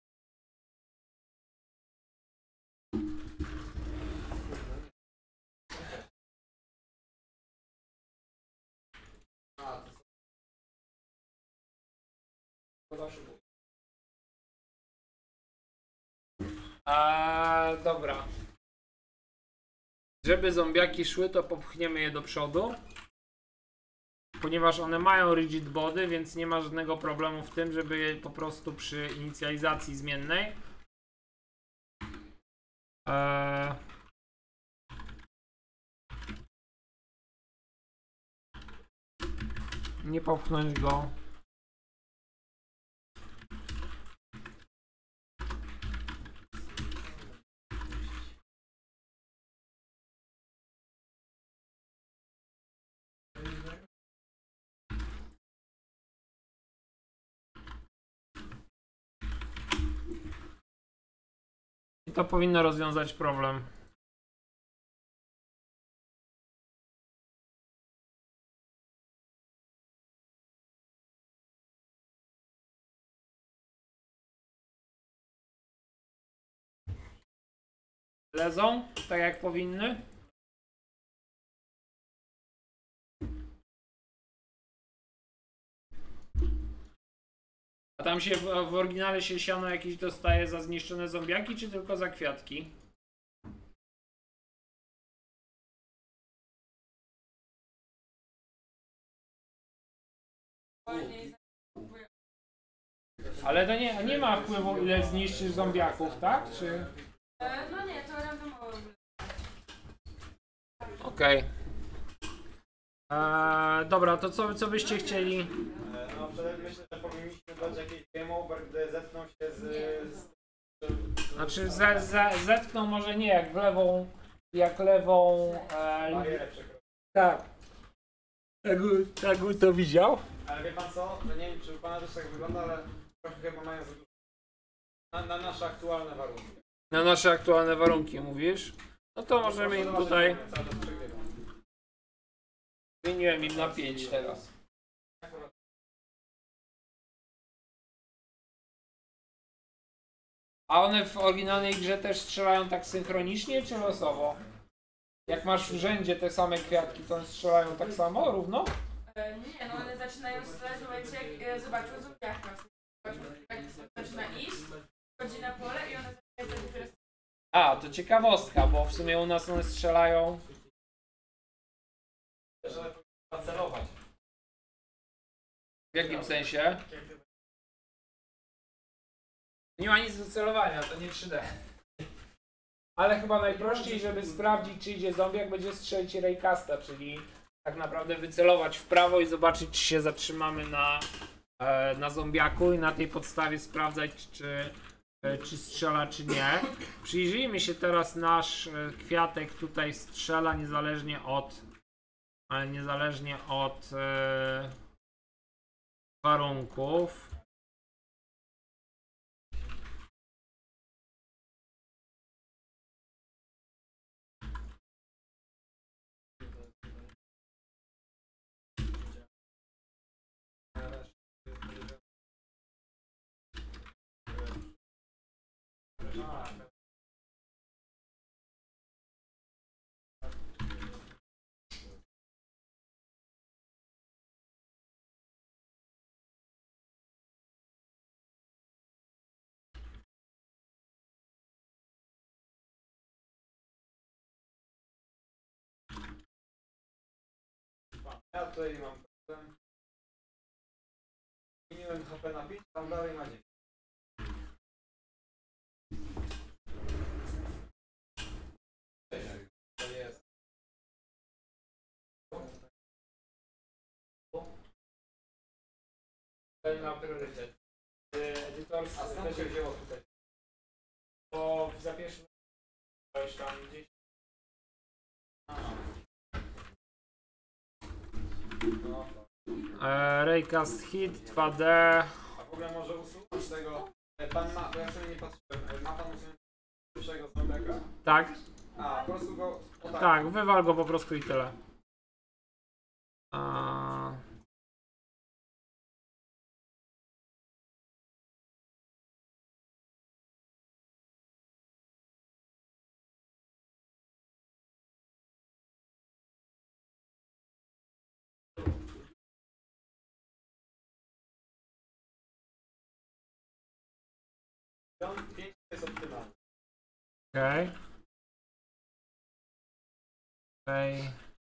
Eee, dobra. Żeby zombiaki szły, to popchniemy je do przodu. Ponieważ one mają rigid body, więc nie ma żadnego problemu w tym, żeby je po prostu przy inicjalizacji zmiennej eee, nie popchnąć go. I to powinno rozwiązać problem. Lezą, tak jak powinny. A tam się w, w oryginale się siano jakieś dostaje za zniszczone zombiaki, czy tylko za kwiatki? Ale to nie, nie ma wpływu, ile zniszczysz zombiaków, tak? Czy... E, No nie, to randomowo. Okej. Eee, dobra, to co, co byście chcieli? E, No przede myślę, że powinniśmy dać jakiś game over, gdy zetkną się z... z, z Znaczy ze, ze, zetkną może nie, jak w lewą, jak lewą... E, barierę przekroczyć. tak. Tak, tak bym to widział. Ale wie pan co? No nie wiem, czy u pana też tak wygląda, ale trochę chyba mają za dużo. Na, na nasze aktualne warunki. Na nasze aktualne warunki mówisz? No to możemy im tutaj... Cały czas przegrywam. Zmieniłem im na pięć teraz. A one w oryginalnej grze też strzelają tak synchronicznie czy losowo? Jak masz w rzędzie te same kwiatki, to one strzelają tak samo, równo? E, nie, no one zaczynają strzelać w momencie, jak e, zobaczył zombiaka. Zobaczył, jak zaczyna iść, wchodzi na pole i one zaczynają wtedy dopiero strzelać. A, to ciekawostka, bo w sumie u nas one strzelają... Że celować. W jakim sensie? Nie ma nic do celowania, to nie trzy D. Ale chyba najprościej, żeby sprawdzić, czy idzie zombiak, będzie strzelić raycasta, czyli tak naprawdę wycelować w prawo i zobaczyć, czy się zatrzymamy na, e, na zombiaku i na tej podstawie sprawdzać, czy, e, czy strzela, czy nie. Przyjrzyjmy się teraz, nasz e, kwiatek tutaj strzela niezależnie od, ale niezależnie od e, warunków. Ja tutaj nie mam problem. Zmieniłem H P na pięć, tam dalej ma dziewięć. To jest. Ten ma priorytet. Edytor A skąd się wzięło tutaj? bo za pierwszym coś tam gdzieś. No. E, Raycast Hit dwa D. A w ogóle może usunąć tego. e, Pan ma, bo ja sobie nie patrzyłem. e, Ma pan usunąć pierwszego zombiaka? Tak, A, po prostu go. O tak. tak, wywal go po prostu i tyle. A... pięć jest optymalny. Okej. Okej.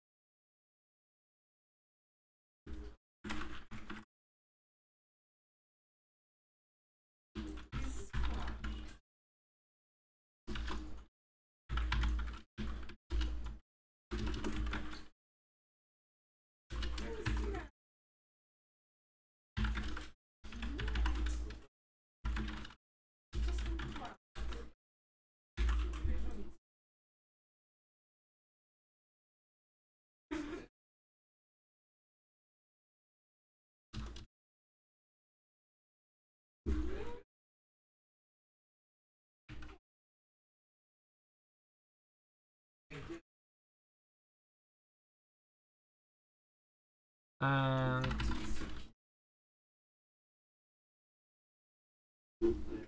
And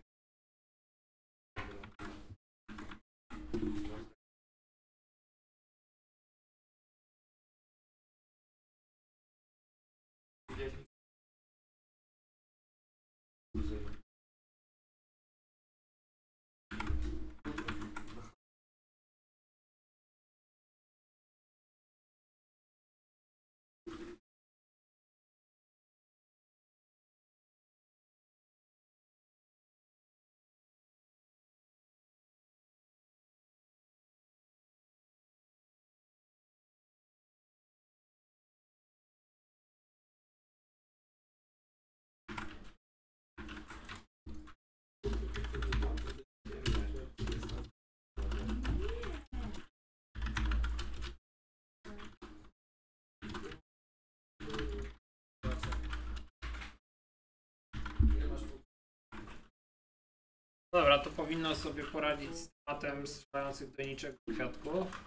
Dobra, to powinno sobie poradzić z tematem strzelających do niczego kwiatków.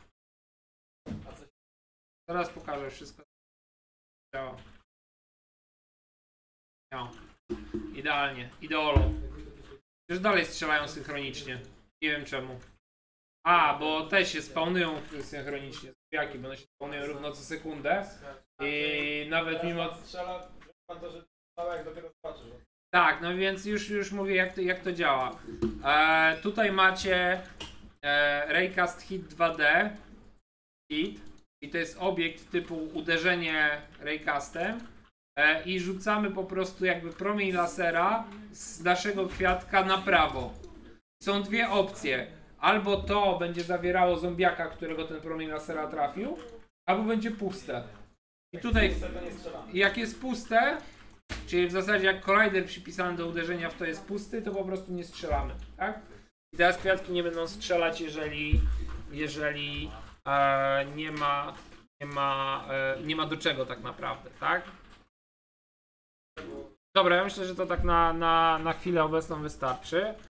Zaraz pokażę wszystko. Działa. No. Idealnie, ideolo. Już dalej strzelają synchronicznie. Nie wiem czemu. A, bo te się spawnują synchronicznie. Zombiaki, bo one się spawnują równo co sekundę. I nawet mimo... Strzela, pan to, że strzela jak dopiero zobaczy, że... Tak, no więc już, już mówię jak to, jak to działa. E, tutaj macie e, Raycast Hit dwa D. Hit. I to jest obiekt typu uderzenie Raycastem. E, I rzucamy po prostu jakby promień lasera z naszego kwiatka na prawo. Są dwie opcje. Albo to będzie zawierało zombiaka, którego ten promień lasera trafił, albo będzie puste. I tutaj jak jest puste, czyli w zasadzie jak collider przypisany do uderzenia w to jest pusty, to po prostu nie strzelamy, tak? I teraz kwiatki nie będą strzelać, jeżeli, jeżeli e, nie ma, nie ma, e, nie ma do czego tak naprawdę, tak? Dobra, ja myślę, że to tak na, na, na chwilę obecną wystarczy.